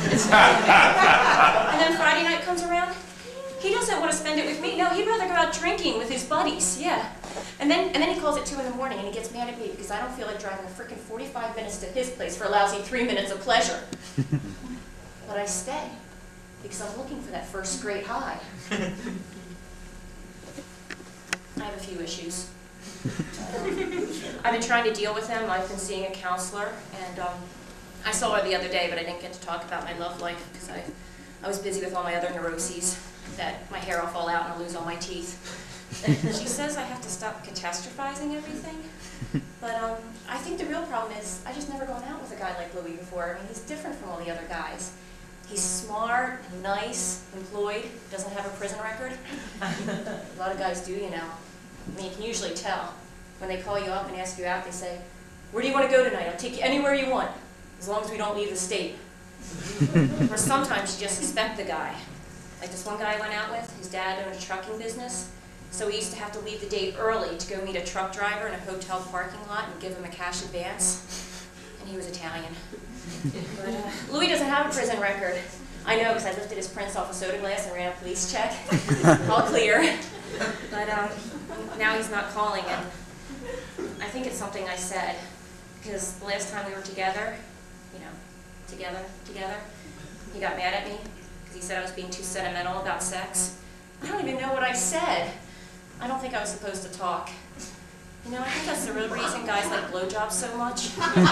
then Friday night comes around. He doesn't want to spend it with me. No, he'd rather go out drinking with his buddies. Yeah. And then and then he calls at two in the morning and he gets mad at me because I don't feel like driving a freaking forty-five minutes to his place for a lousy three minutes of pleasure. But I stay because I'm looking for that first great high. I have a few issues. Um, I've been trying to deal with them. I've been seeing a counselor, and um, I saw her the other day, but I didn't get to talk about my love life because I, I was busy with all my other neuroses, that my hair will fall out and I'll lose all my teeth. She says I have to stop catastrophizing everything, but um, I think the real problem is I just never gone out with a guy like Louis before. I mean, he's different from all the other guys. He's smart, nice, employed, doesn't have a prison record. A lot of guys do, you know. I mean, you can usually tell. When they call you up and ask you out, they say, "Where do you want to go tonight? I'll take you anywhere you want, as long as we don't leave the state." Or sometimes you just suspect the guy. Like this one guy I went out with, his dad owned a trucking business, so he used to have to leave the date early to go meet a truck driver in a hotel parking lot and give him a cash advance. And he was Italian. But uh, Louis doesn't have a prison record. I know, because I lifted his prints off a soda glass and ran a police check. All clear. But um, now he's not calling, and I think it's something I said. Because the last time we were together, you know, together, together, he got mad at me because he said I was being too sentimental about sex. I don't even know what I said. I don't think I was supposed to talk. You know, I think that's the real reason guys like blowjobs so much.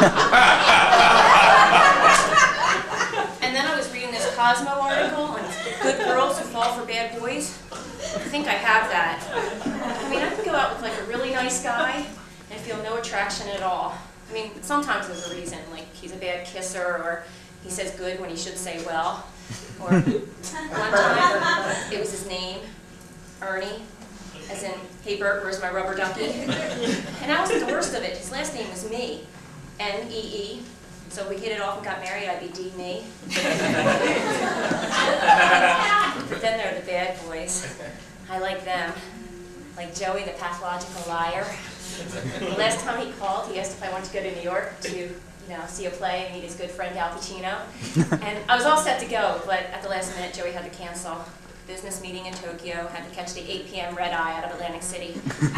And then I was reading this Cosmo article on good girls who fall for bad boys. I think I have that. I mean, I can go out with like a really nice guy and feel no attraction at all. I mean, sometimes there's a reason, like he's a bad kisser or he says good when he should say well. Or one time, it was his name, Ernie. As in, "Hey Bert, where's my rubber ducky?" And that wasn't the worst of it. His last name was Me, N E E. So if we hit it off and got married, I'd be D Me. But then there are the bad boys. I like them. Like Joey, the pathological liar. The last time he called, he asked if I wanted to go to New York to, you know, see a play and meet his good friend Al Pacino. And I was all set to go, but at the last minute, Joey had to cancel. Business meeting in Tokyo, had to catch the eight P M red eye out of Atlantic City.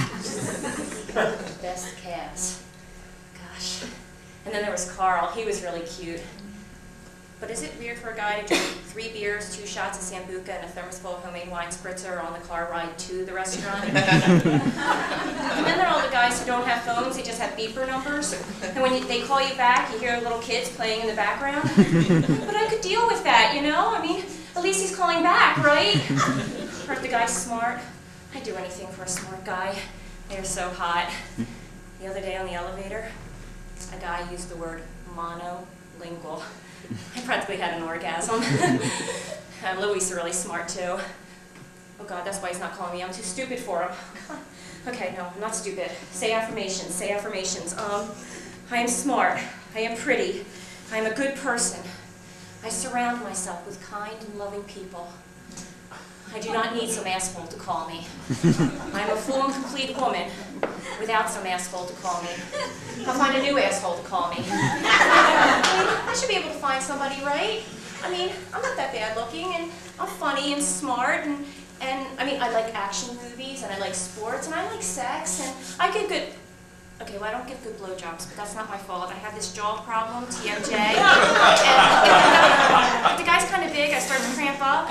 Best cast. Gosh. And then there was Carl. He was really cute. But is it weird for a guy to drink three beers, two shots of Sambuca, and a thermos full of homemade wine spritzer on the car ride to the restaurant? And then there are all the guys who don't have phones, they just have beeper numbers. And when you, they call you back, you hear little kids playing in the background. But I could deal with that, you know? I mean, at least he's calling back, right? Or if the guy's smart, I'd do anything for a smart guy. They're so hot. The other day on the elevator, a guy used the word monolingual. I practically had an orgasm. And Louis is really smart too. Oh God, that's why he's not calling me. I'm too stupid for him. Okay, no, I'm not stupid. Say affirmations, say affirmations. Um, I am smart. I am pretty. I am a good person. I surround myself with kind and loving people. I do not need some asshole to call me. I am a full and complete woman without some asshole to call me. I'll find a new asshole to call me. I mean, I should be able to find somebody, right? I mean, I'm not that bad looking, and I'm funny and smart, and, and I mean, I like action movies, and I like sports, and I like sex, and I get good... Okay, well, I don't give good blowjobs, but that's not my fault. I have this jaw problem, T M J. And if, if the guy's kind of big, I start to cramp up.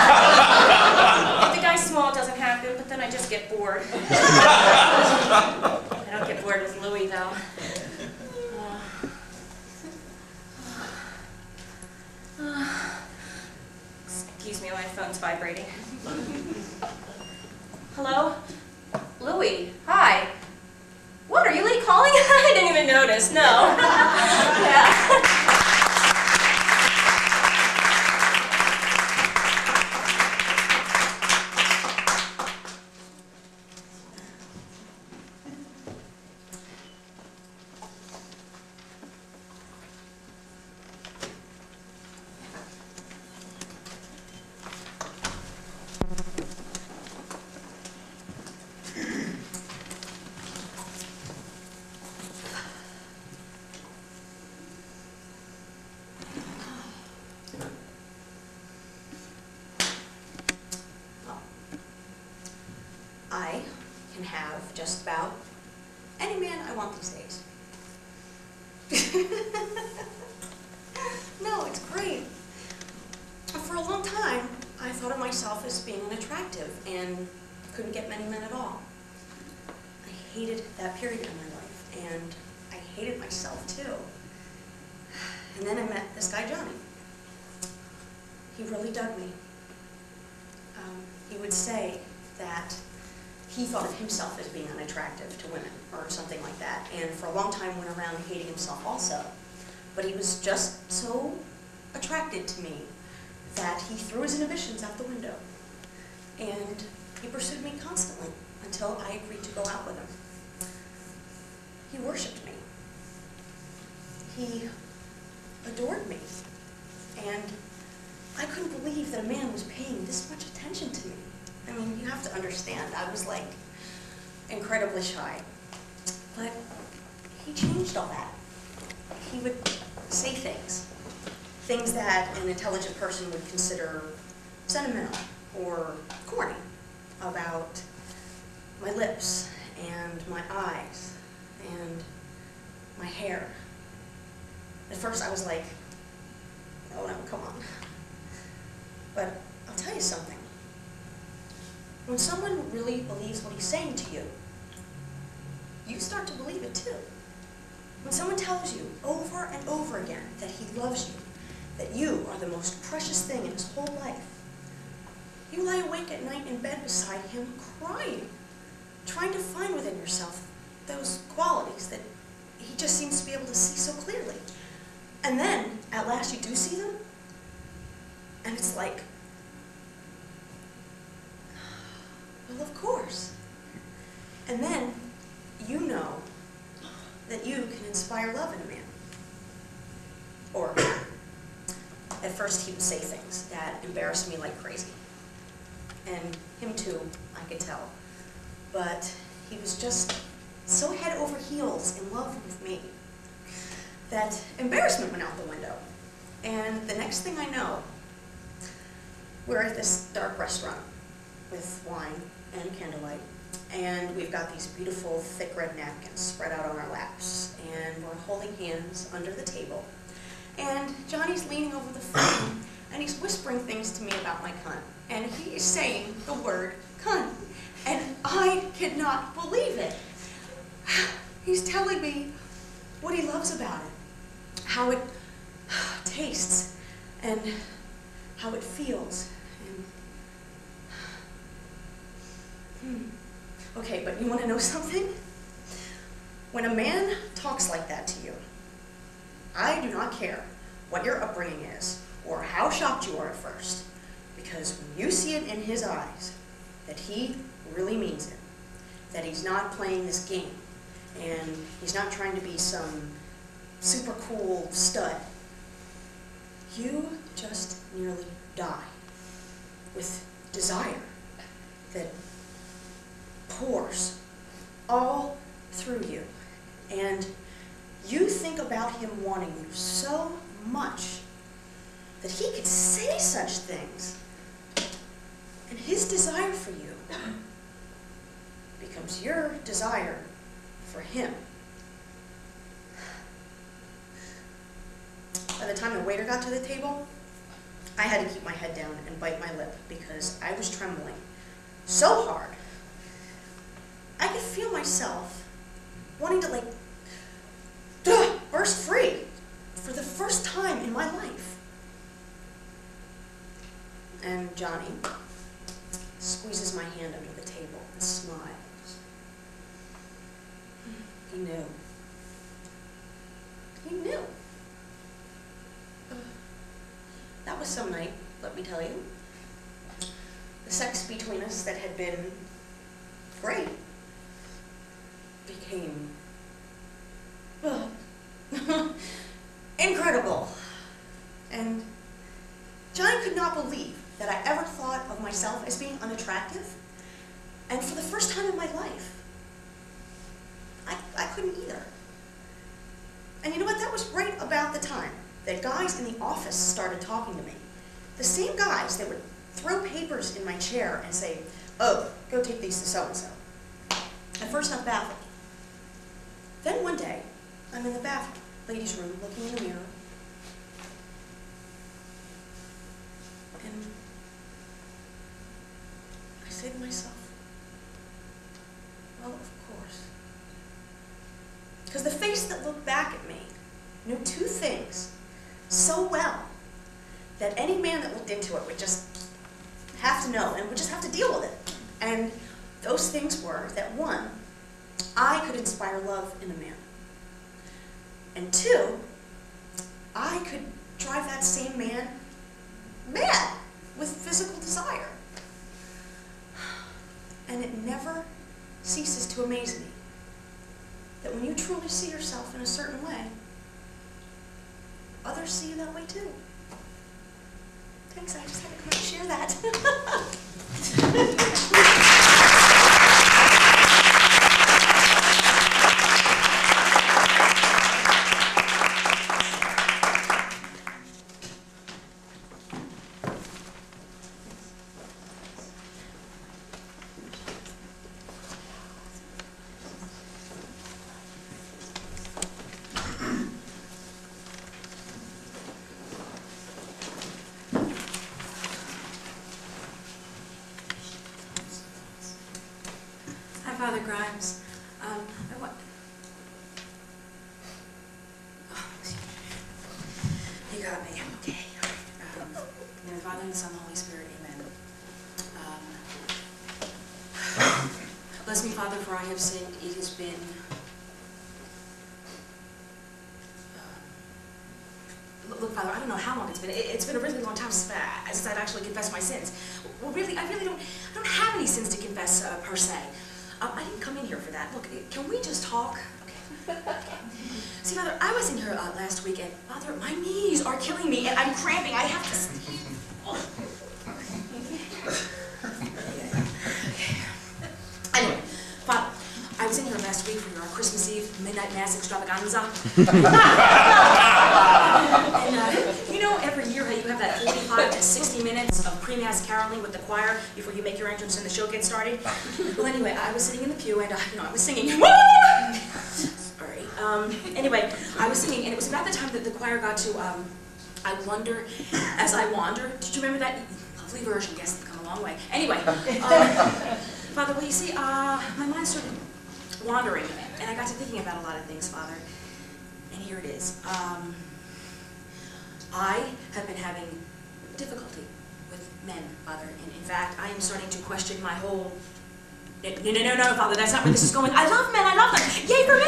If the guy's small, it doesn't happen, but then I just get bored. I don't get bored with Louis, though. Uh, uh, excuse me, my phone's vibrating. Hello? Louis, hi. What, are you late calling? I didn't even notice, no. Yeah. with just about any man I want these days. No, it's great. For a long time, I thought of myself as being unattractive and couldn't get many men at all. I hated that period in my life, and I hated myself too. And then I met this guy, Johnny. He really dug me. Um, he would say that he thought of himself as being unattractive to women, or something like that, and for a long time went around hating himself also. But he was just so attracted to me that he threw his inhibitions out the window. And he pursued me constantly until I agreed to go out with him. He worshipped me. He adored me. And I couldn't believe that a man was paying this much attention to me. I mean, you have to understand, I was like incredibly shy. But he changed all that. He would say things. Things that an intelligent person would consider sentimental or corny about my lips and my eyes and my hair. At first I was like, oh no, come on. But I'll tell you something. When someone really believes what he's saying to you, you start to believe it too. When someone tells you over and over again that he loves you, that you are the most precious thing in his whole life, you lie awake at night in bed beside him crying, trying to find within yourself those qualities that he just seems to be able to see so clearly. And then, at last, you do see them, and it's like, well, of course. And then, you know that you can inspire love in a man. Or, at first he would say things that embarrassed me like crazy. And him too, I could tell. But he was just so head over heels in love with me that embarrassment went out the window. And the next thing I know, we're at this dark restaurant with wine and candlelight, and we've got these beautiful thick red napkins spread out on our laps, and we're holding hands under the table. And Johnny's leaning over the phone, and he's whispering things to me about my cunt. And he is saying the word cunt. And I could not believe it. He's telling me what he loves about it, how it tastes, and how it feels. And, hmm. Okay, but you want to know something? When a man talks like that to you, I do not care what your upbringing is or how shocked you are at first, because when you see it in his eyes that he really means it, that he's not playing this game, and he's not trying to be some super cool stud, you just nearly die with desire that pours all through you. And you think about him wanting you so much that he could say such things. And his desire for you becomes your desire for him. By the time the waiter got to the table, I had to keep my head down and bite my lip because I was trembling so hard. I could feel myself wanting to like duh, burst free for the first time in my life. And Johnny squeezes my hand under the table and smiles. He knew. He knew. That was some night, let me tell you. The sex between us that had been great became uh, incredible. And Johnny could not believe that I ever thought of myself as being unattractive. And for the first time in my life, I, I couldn't either. And you know what? That was right about the time that guys in the office started talking to me. The same guys that would throw papers in my chair and say, oh, go take these to so-and-so. At first I'm baffled. Then one day, I'm in the bathroom, ladies' room, looking in the mirror. And I say to myself, well, of course. Because the face that looked back at me knew two things so well that any man that looked into it would just have to know and would just have to deal with it. And those things were that one, I could inspire love in a man. And two, I could drive that same man mad with physical desire. And it never ceases to amaze me that when you truly see yourself in a certain way, others see you that way too. Thanks, I just had to come and share that. Father Grimes, um, I want... Oh, you got me, okay. Um, in the name of the Father, and the Son, and the Holy Spirit, amen. Um, bless me, Father, for I have sinned. It has been... Um, look, Father, I don't know how long it's been. It, it's been a really long time since, I, since I've actually confessed my sins. Well, really, I really don't, I don't have any sins to confess, uh, per se. Um, I didn't come in here for that. Look, can we just talk? Okay. See, Father, I was in here uh, last week, and Father, my knees are killing me, and I'm cramping. I have to... Oh. Anyway, Father, I was in here last week for your Christmas Eve midnight mass extravaganza. And, uh, you know, every year how you have that forty-five to sixty minutes of pre-mass caroling with the choir before you make your entrance and the show gets started? Well, anyway, I was sitting in the pew and, uh, you know, I was singing. Sorry. Um, anyway, I was singing, and it was about the time that the choir got to, um, I Wonder As I Wander. Did you remember that lovely version? Yes, they've come a long way. Anyway, um, Father, well, you see, uh, my mind started wandering, and I got to thinking about a lot of things, Father. And here it is. Um, I have been having difficulty with men, Father. And in fact, I am starting to question my whole... No, no, no, no, Father, that's not where this is going. I love men, I love them. Yay for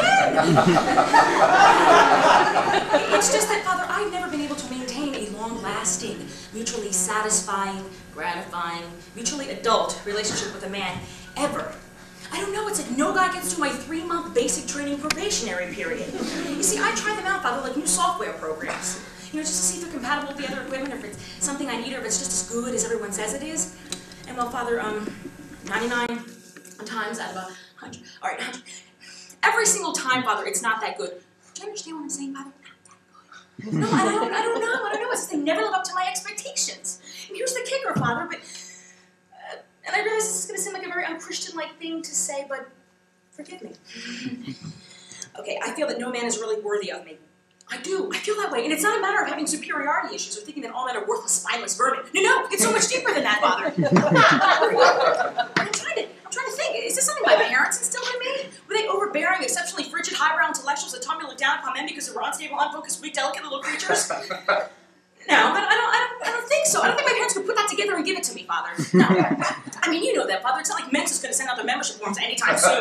men! It's just that, Father, I've never been able to maintain a long-lasting, mutually satisfying, gratifying, mutually adult relationship with a man, ever. I don't know, it's like no guy gets through my three-month basic training probationary period. You see, I try them out, Father, like new software programs. You know, just to see if they're compatible with the other equipment, or if it's something I need, or if it's just as good as everyone says it is. And well, Father, um, ninety-nine times out of a hundred, all right, hundred. Every single time, Father, it's not that good. Do you understand what I'm saying, Father? Not that good. No, I don't, I don't know, I don't know. It's just they never live up to my expectations. And here's the kicker, Father, but, uh, and I realize this is going to seem like a very unchristian-like thing to say, but forgive me. Okay, I feel that no man is really worthy of me. I do. I feel that way. And it's not a matter of having superiority issues or thinking that all men are worthless, spineless vermin. No, no, it's so much deeper than that, Father. I'm trying to, I'm trying to think. Is this something my parents instilled in me? Were they overbearing, exceptionally frigid, highbrow intellectuals that taught me to look down upon men because they were unstable, unfocused, weak, delicate little creatures? No, but I don't, I don't, I don't think so. I don't think my parents could put that together and give it to me, Father. No. I mean, you know that, Father. It's not like Men's is going to send out their membership forms anytime soon.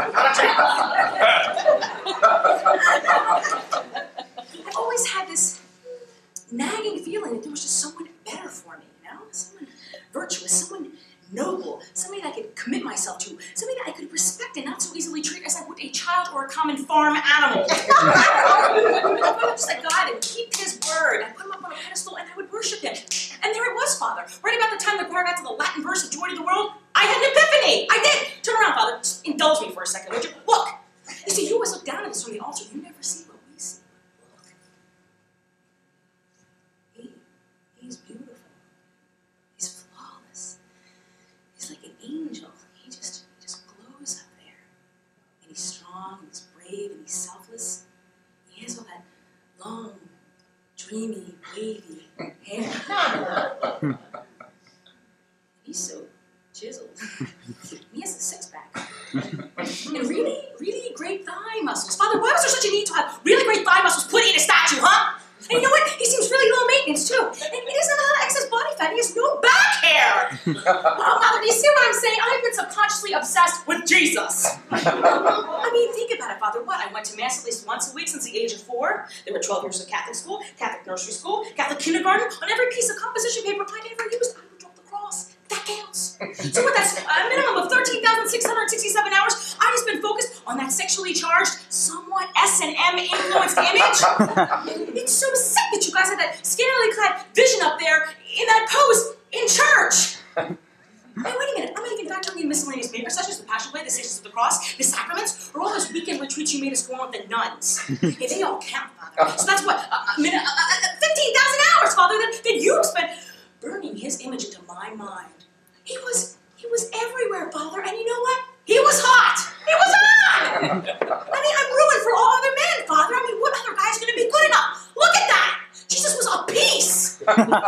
I've always had this nagging feeling that there was just someone better for me, you know? Someone virtuous, someone noble, somebody that I could commit myself to, somebody that I could respect and not so easily treat as I would a child or a common farm animal. I would just like God and keep his word. I put him up on a pedestal and I would worship him. And there it was, Father. Right about the time the choir got to the Latin verse of Joy to the World, I had an epiphany. I did. Turn around, Father. Just indulge me for a second, would you? Look. You see, you always look down at us from the altar. You never see what we see. Look. He, he's beautiful. He's flawless. He's like an angel. He just, he just glows up there. strong, and he's brave, and he's selfless. He has all that long, dreamy, wavy hair. He's so chiseled. He has a six-pack. And really, really great thigh muscles. Father, why was there such a need to have really great thigh muscles put in a statue, huh? And you know what? He seems really low maintenance, too. And he doesn't have a lot of excess body fat. He has no back hair. Oh, Mother, do you see what I'm saying? I've been subconsciously obsessed with Jesus. I mean, think about it, Father. What? I went to Mass at least once a week since the age of four. There were twelve years of Catholic school, Catholic nursery school, Catholic kindergarten. On every piece of composition paper I ever used, I would drop the cross. That counts. So what, that's a minimum of thirteen thousand six hundred sixty-seven hours. I've just been focused on that sexually charged, somewhat S and M influenced image. It's so sick that you guys had that scantily clad vision up there in that pose in church. Hey, wait a minute. I'm even factoring in miscellaneous papers such as the Passion Play, the Stations of the Cross, the Sacraments, or all those weekend retreats you made us go on with the nuns. Hey, they all count, Father. So that's what, a minute, fifteen thousand hours, Father, that, that you spent burning his image into my mind. He was, he was everywhere, Father, and you know what? He was hot! He was hot! I mean, I'm ruined for all other men, Father. I mean, what other guy's gonna be good enough? Look at that! Jesus was a piece!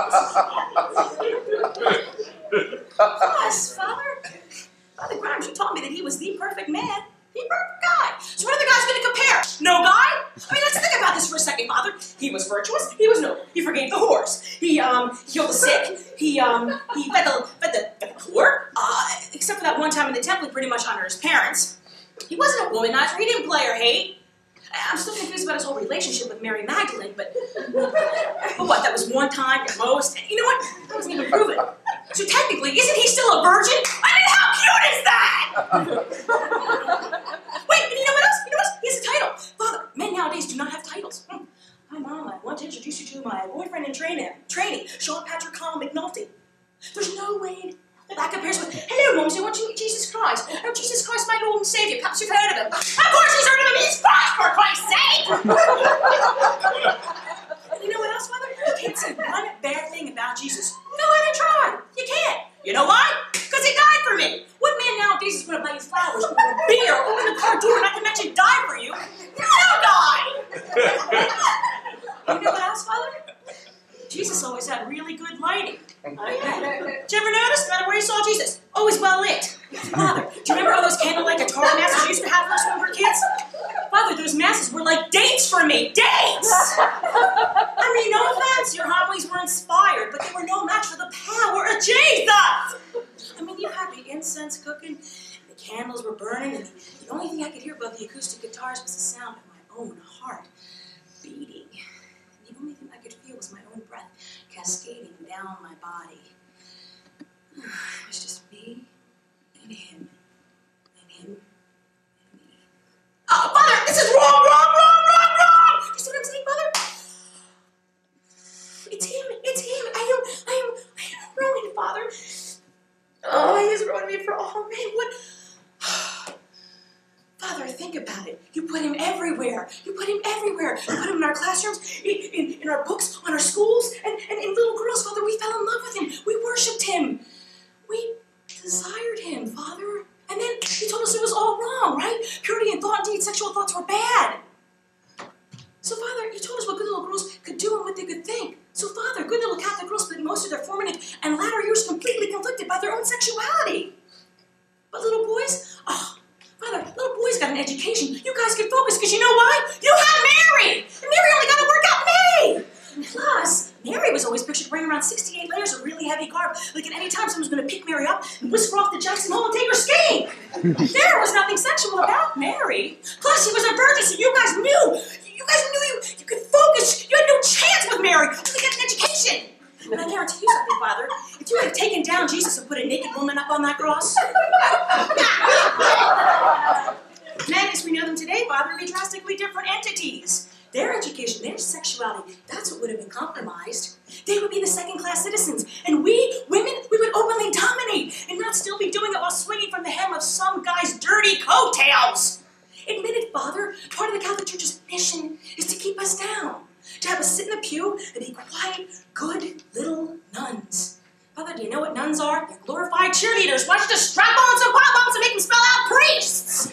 Plus, Father, Father Grimes, you taught me that he was the perfect man, the perfect guy. So what are the guys gonna compare? No guy? I mean, let's think about this for a second, Father. He was virtuous, he was noble, he forgave the whores, he um healed the sick, he um he fed the fed the, fed the poor, uh, except for that one time in the temple, he pretty much honored his parents. He wasn't a womanizer, he didn't play or hate. I'm still confused about his whole relationship with Mary Magdalene, but, but what, that was one time at most? And you know what? That wasn't even proven. So technically, isn't he still a virgin? I mean, how cute is that? Wait, and you know what else? You know what else? He has a title. Father, men nowadays do not have titles. Hmm. Hi, Mom, I want to introduce you to my boyfriend and trainee, trainee Sean Patrick Colin McNulty. There's no way that compares with, hello, Mumsy, I want you to meet Jesus Christ. Oh, Jesus Christ, my Lord and Savior. Perhaps you've heard of him. Of course he's heard of him. He's Christ, for Christ's sake. And you know what else, Mother? You can't say one bad thing about Jesus. Go ahead and try. You can't. You know why? Because he died for me. What man nowadays is going to buy you flowers, open a beer, open the car door, not to mention die for you? No die! You know what else, Father? Jesus always had really good lighting. Did you ever notice? No matter where you saw Jesus, always well lit. Father, do you remember all those candlelight guitar masses we used to have for us when we were kids? Father, those masses were like dates for me. Dates! I mean, no offense, your homilies were inspired, but they were no match for the power of Jesus! I mean, you had the incense cooking, the candles were burning, and the, the only thing I could hear above the acoustic guitars was the sound of my own heart beating. And the only thing I could feel was my own breath cascading down my body. It was just me and him, and him and me. Oh, Father, this is wrong, wrong, wrong, wrong, wrong! You see what I'm saying, Father? It's him, it's him. I am, I am, I am ruined, Father. Oh, he has ruined me for all men. What? Father, think about it. You put him everywhere. You put him everywhere. You put him in our classrooms, in, in, in our books, on our schools, and, and in little girls, Father. We fell in love with him. We worshipped him. We desired him, Father. And then he told us it was all wrong, right? Purity and thought, indeed, sexual thoughts were bad. So, Father, you told us what good little girls could do and what they could think. So, Father, good little Catholic girls spent most of their formative and latter years completely conflicted by their own sexuality. But little boys, oh, Father, little boys got an education. You guys can focus, because you know why? You had Mary! And Mary only got to work out May! Plus, Mary was always pictured wearing around sixty-eight layers of really heavy garb. Like at any time someone's going to pick Mary up and whisk her off the Jackson Hole and take her skiing. There was nothing sexual about Mary. Plus, she was a virgin, so you guys knew. You guys knew you, you could focus. You had no chance with Mary. You could get an education. And I guarantee you something, Father. If you had taken down Jesus and put a naked woman up on that cross, men, as we know them today, Father, would be drastically different entities. Their education, their sexuality, that's what would have been compromised. They would be the second-class citizens. And we, women, we would openly dominate and not still be doing it while swinging from the hem of some guy's dirty coattails. Admit it, Father, part of the Catholic Church's mission is to keep us down. To have us sit in the pew and be quiet, good little nuns. Father, do you know what nuns are? They're glorified cheerleaders. Why don't you just strap on some pop-ups and make them spell out priests?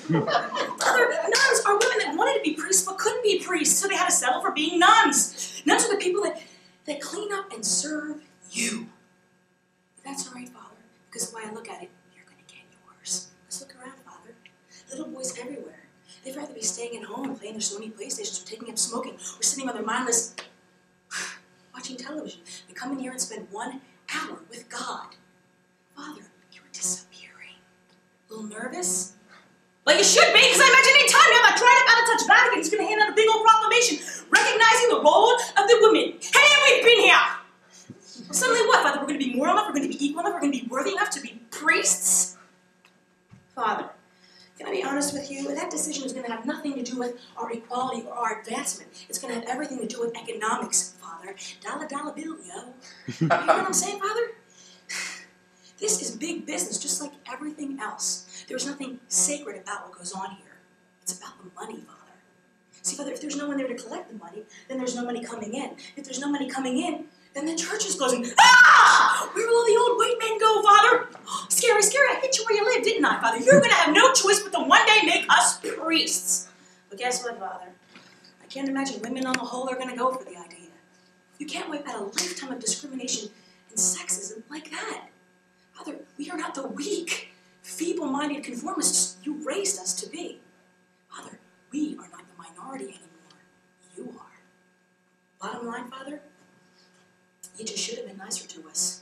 Father, nuns are women that wanted to be priests but couldn't be priests, so they had to settle for being nuns. Nuns are the people that, that clean up and serve you. That's all right, Father, because the way I look at it, you're going to get yours. Let's look around, Father. Little boys everywhere. They'd rather be staying at home and playing their Sony PlayStations or taking up smoking or sitting on their mindless watching television than come in here and spend one hour with God. Father, you were disappearing. A little nervous? Well, you should be, because I imagine any time you have a tried out of touch Vatican is going to hand out a big old proclamation recognizing the role of the women. Hey, we've been here! Well, suddenly what, Father? We're going to be moral enough? We're going to be equal enough? We're going to be worthy enough to be priests? Father, can I be honest with you? That decision is going to have nothing to do with our equality or our advancement. It's going to have everything to do with economics, Father. Dollar, dollar bill, yo. You know what I'm saying, Father? This is big business, just like everything else. There's nothing sacred about what goes on here. It's about the money, Father. See, Father, if there's no one there to collect the money, then there's no money coming in. If there's no money coming in, then the church is closing. Ah! Where will all the old white men go, Father? Scary, scary, I hit you where you live, didn't I, Father? You're going to have no choice but to one day make us priests. But guess what, Father? I can't imagine women on the whole are going to go for the idea. You can't wipe out a lifetime of discrimination and sexism like that. Father, we are not the weak, feeble-minded conformists you raised us to be. Father, we are not the minority anymore. You are. Bottom line, Father, you just should have been nicer to us.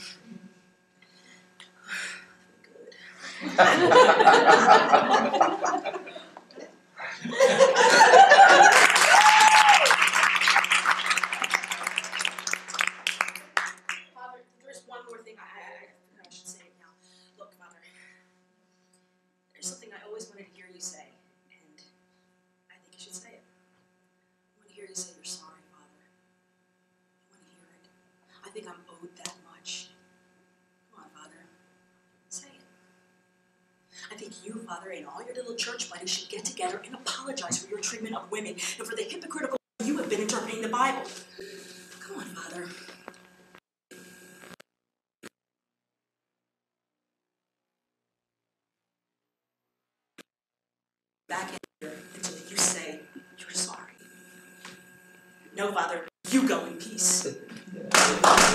Good. Father, there's one more thing I, I, I should say now. Look, Father, there's something I always wanted to hear you say, and I think you should say it. I want to hear you say you're sorry, Father. I want to hear it. I think I'm owed that much. Come on, Father. Say it. I think you, Father, and all your little church buddies should get together and apologize for your treatment of women and for the hypocritical way you have been interpreting the Bible. Come on, Father. Back in here until you say you're sorry. No, Father, you go in peace.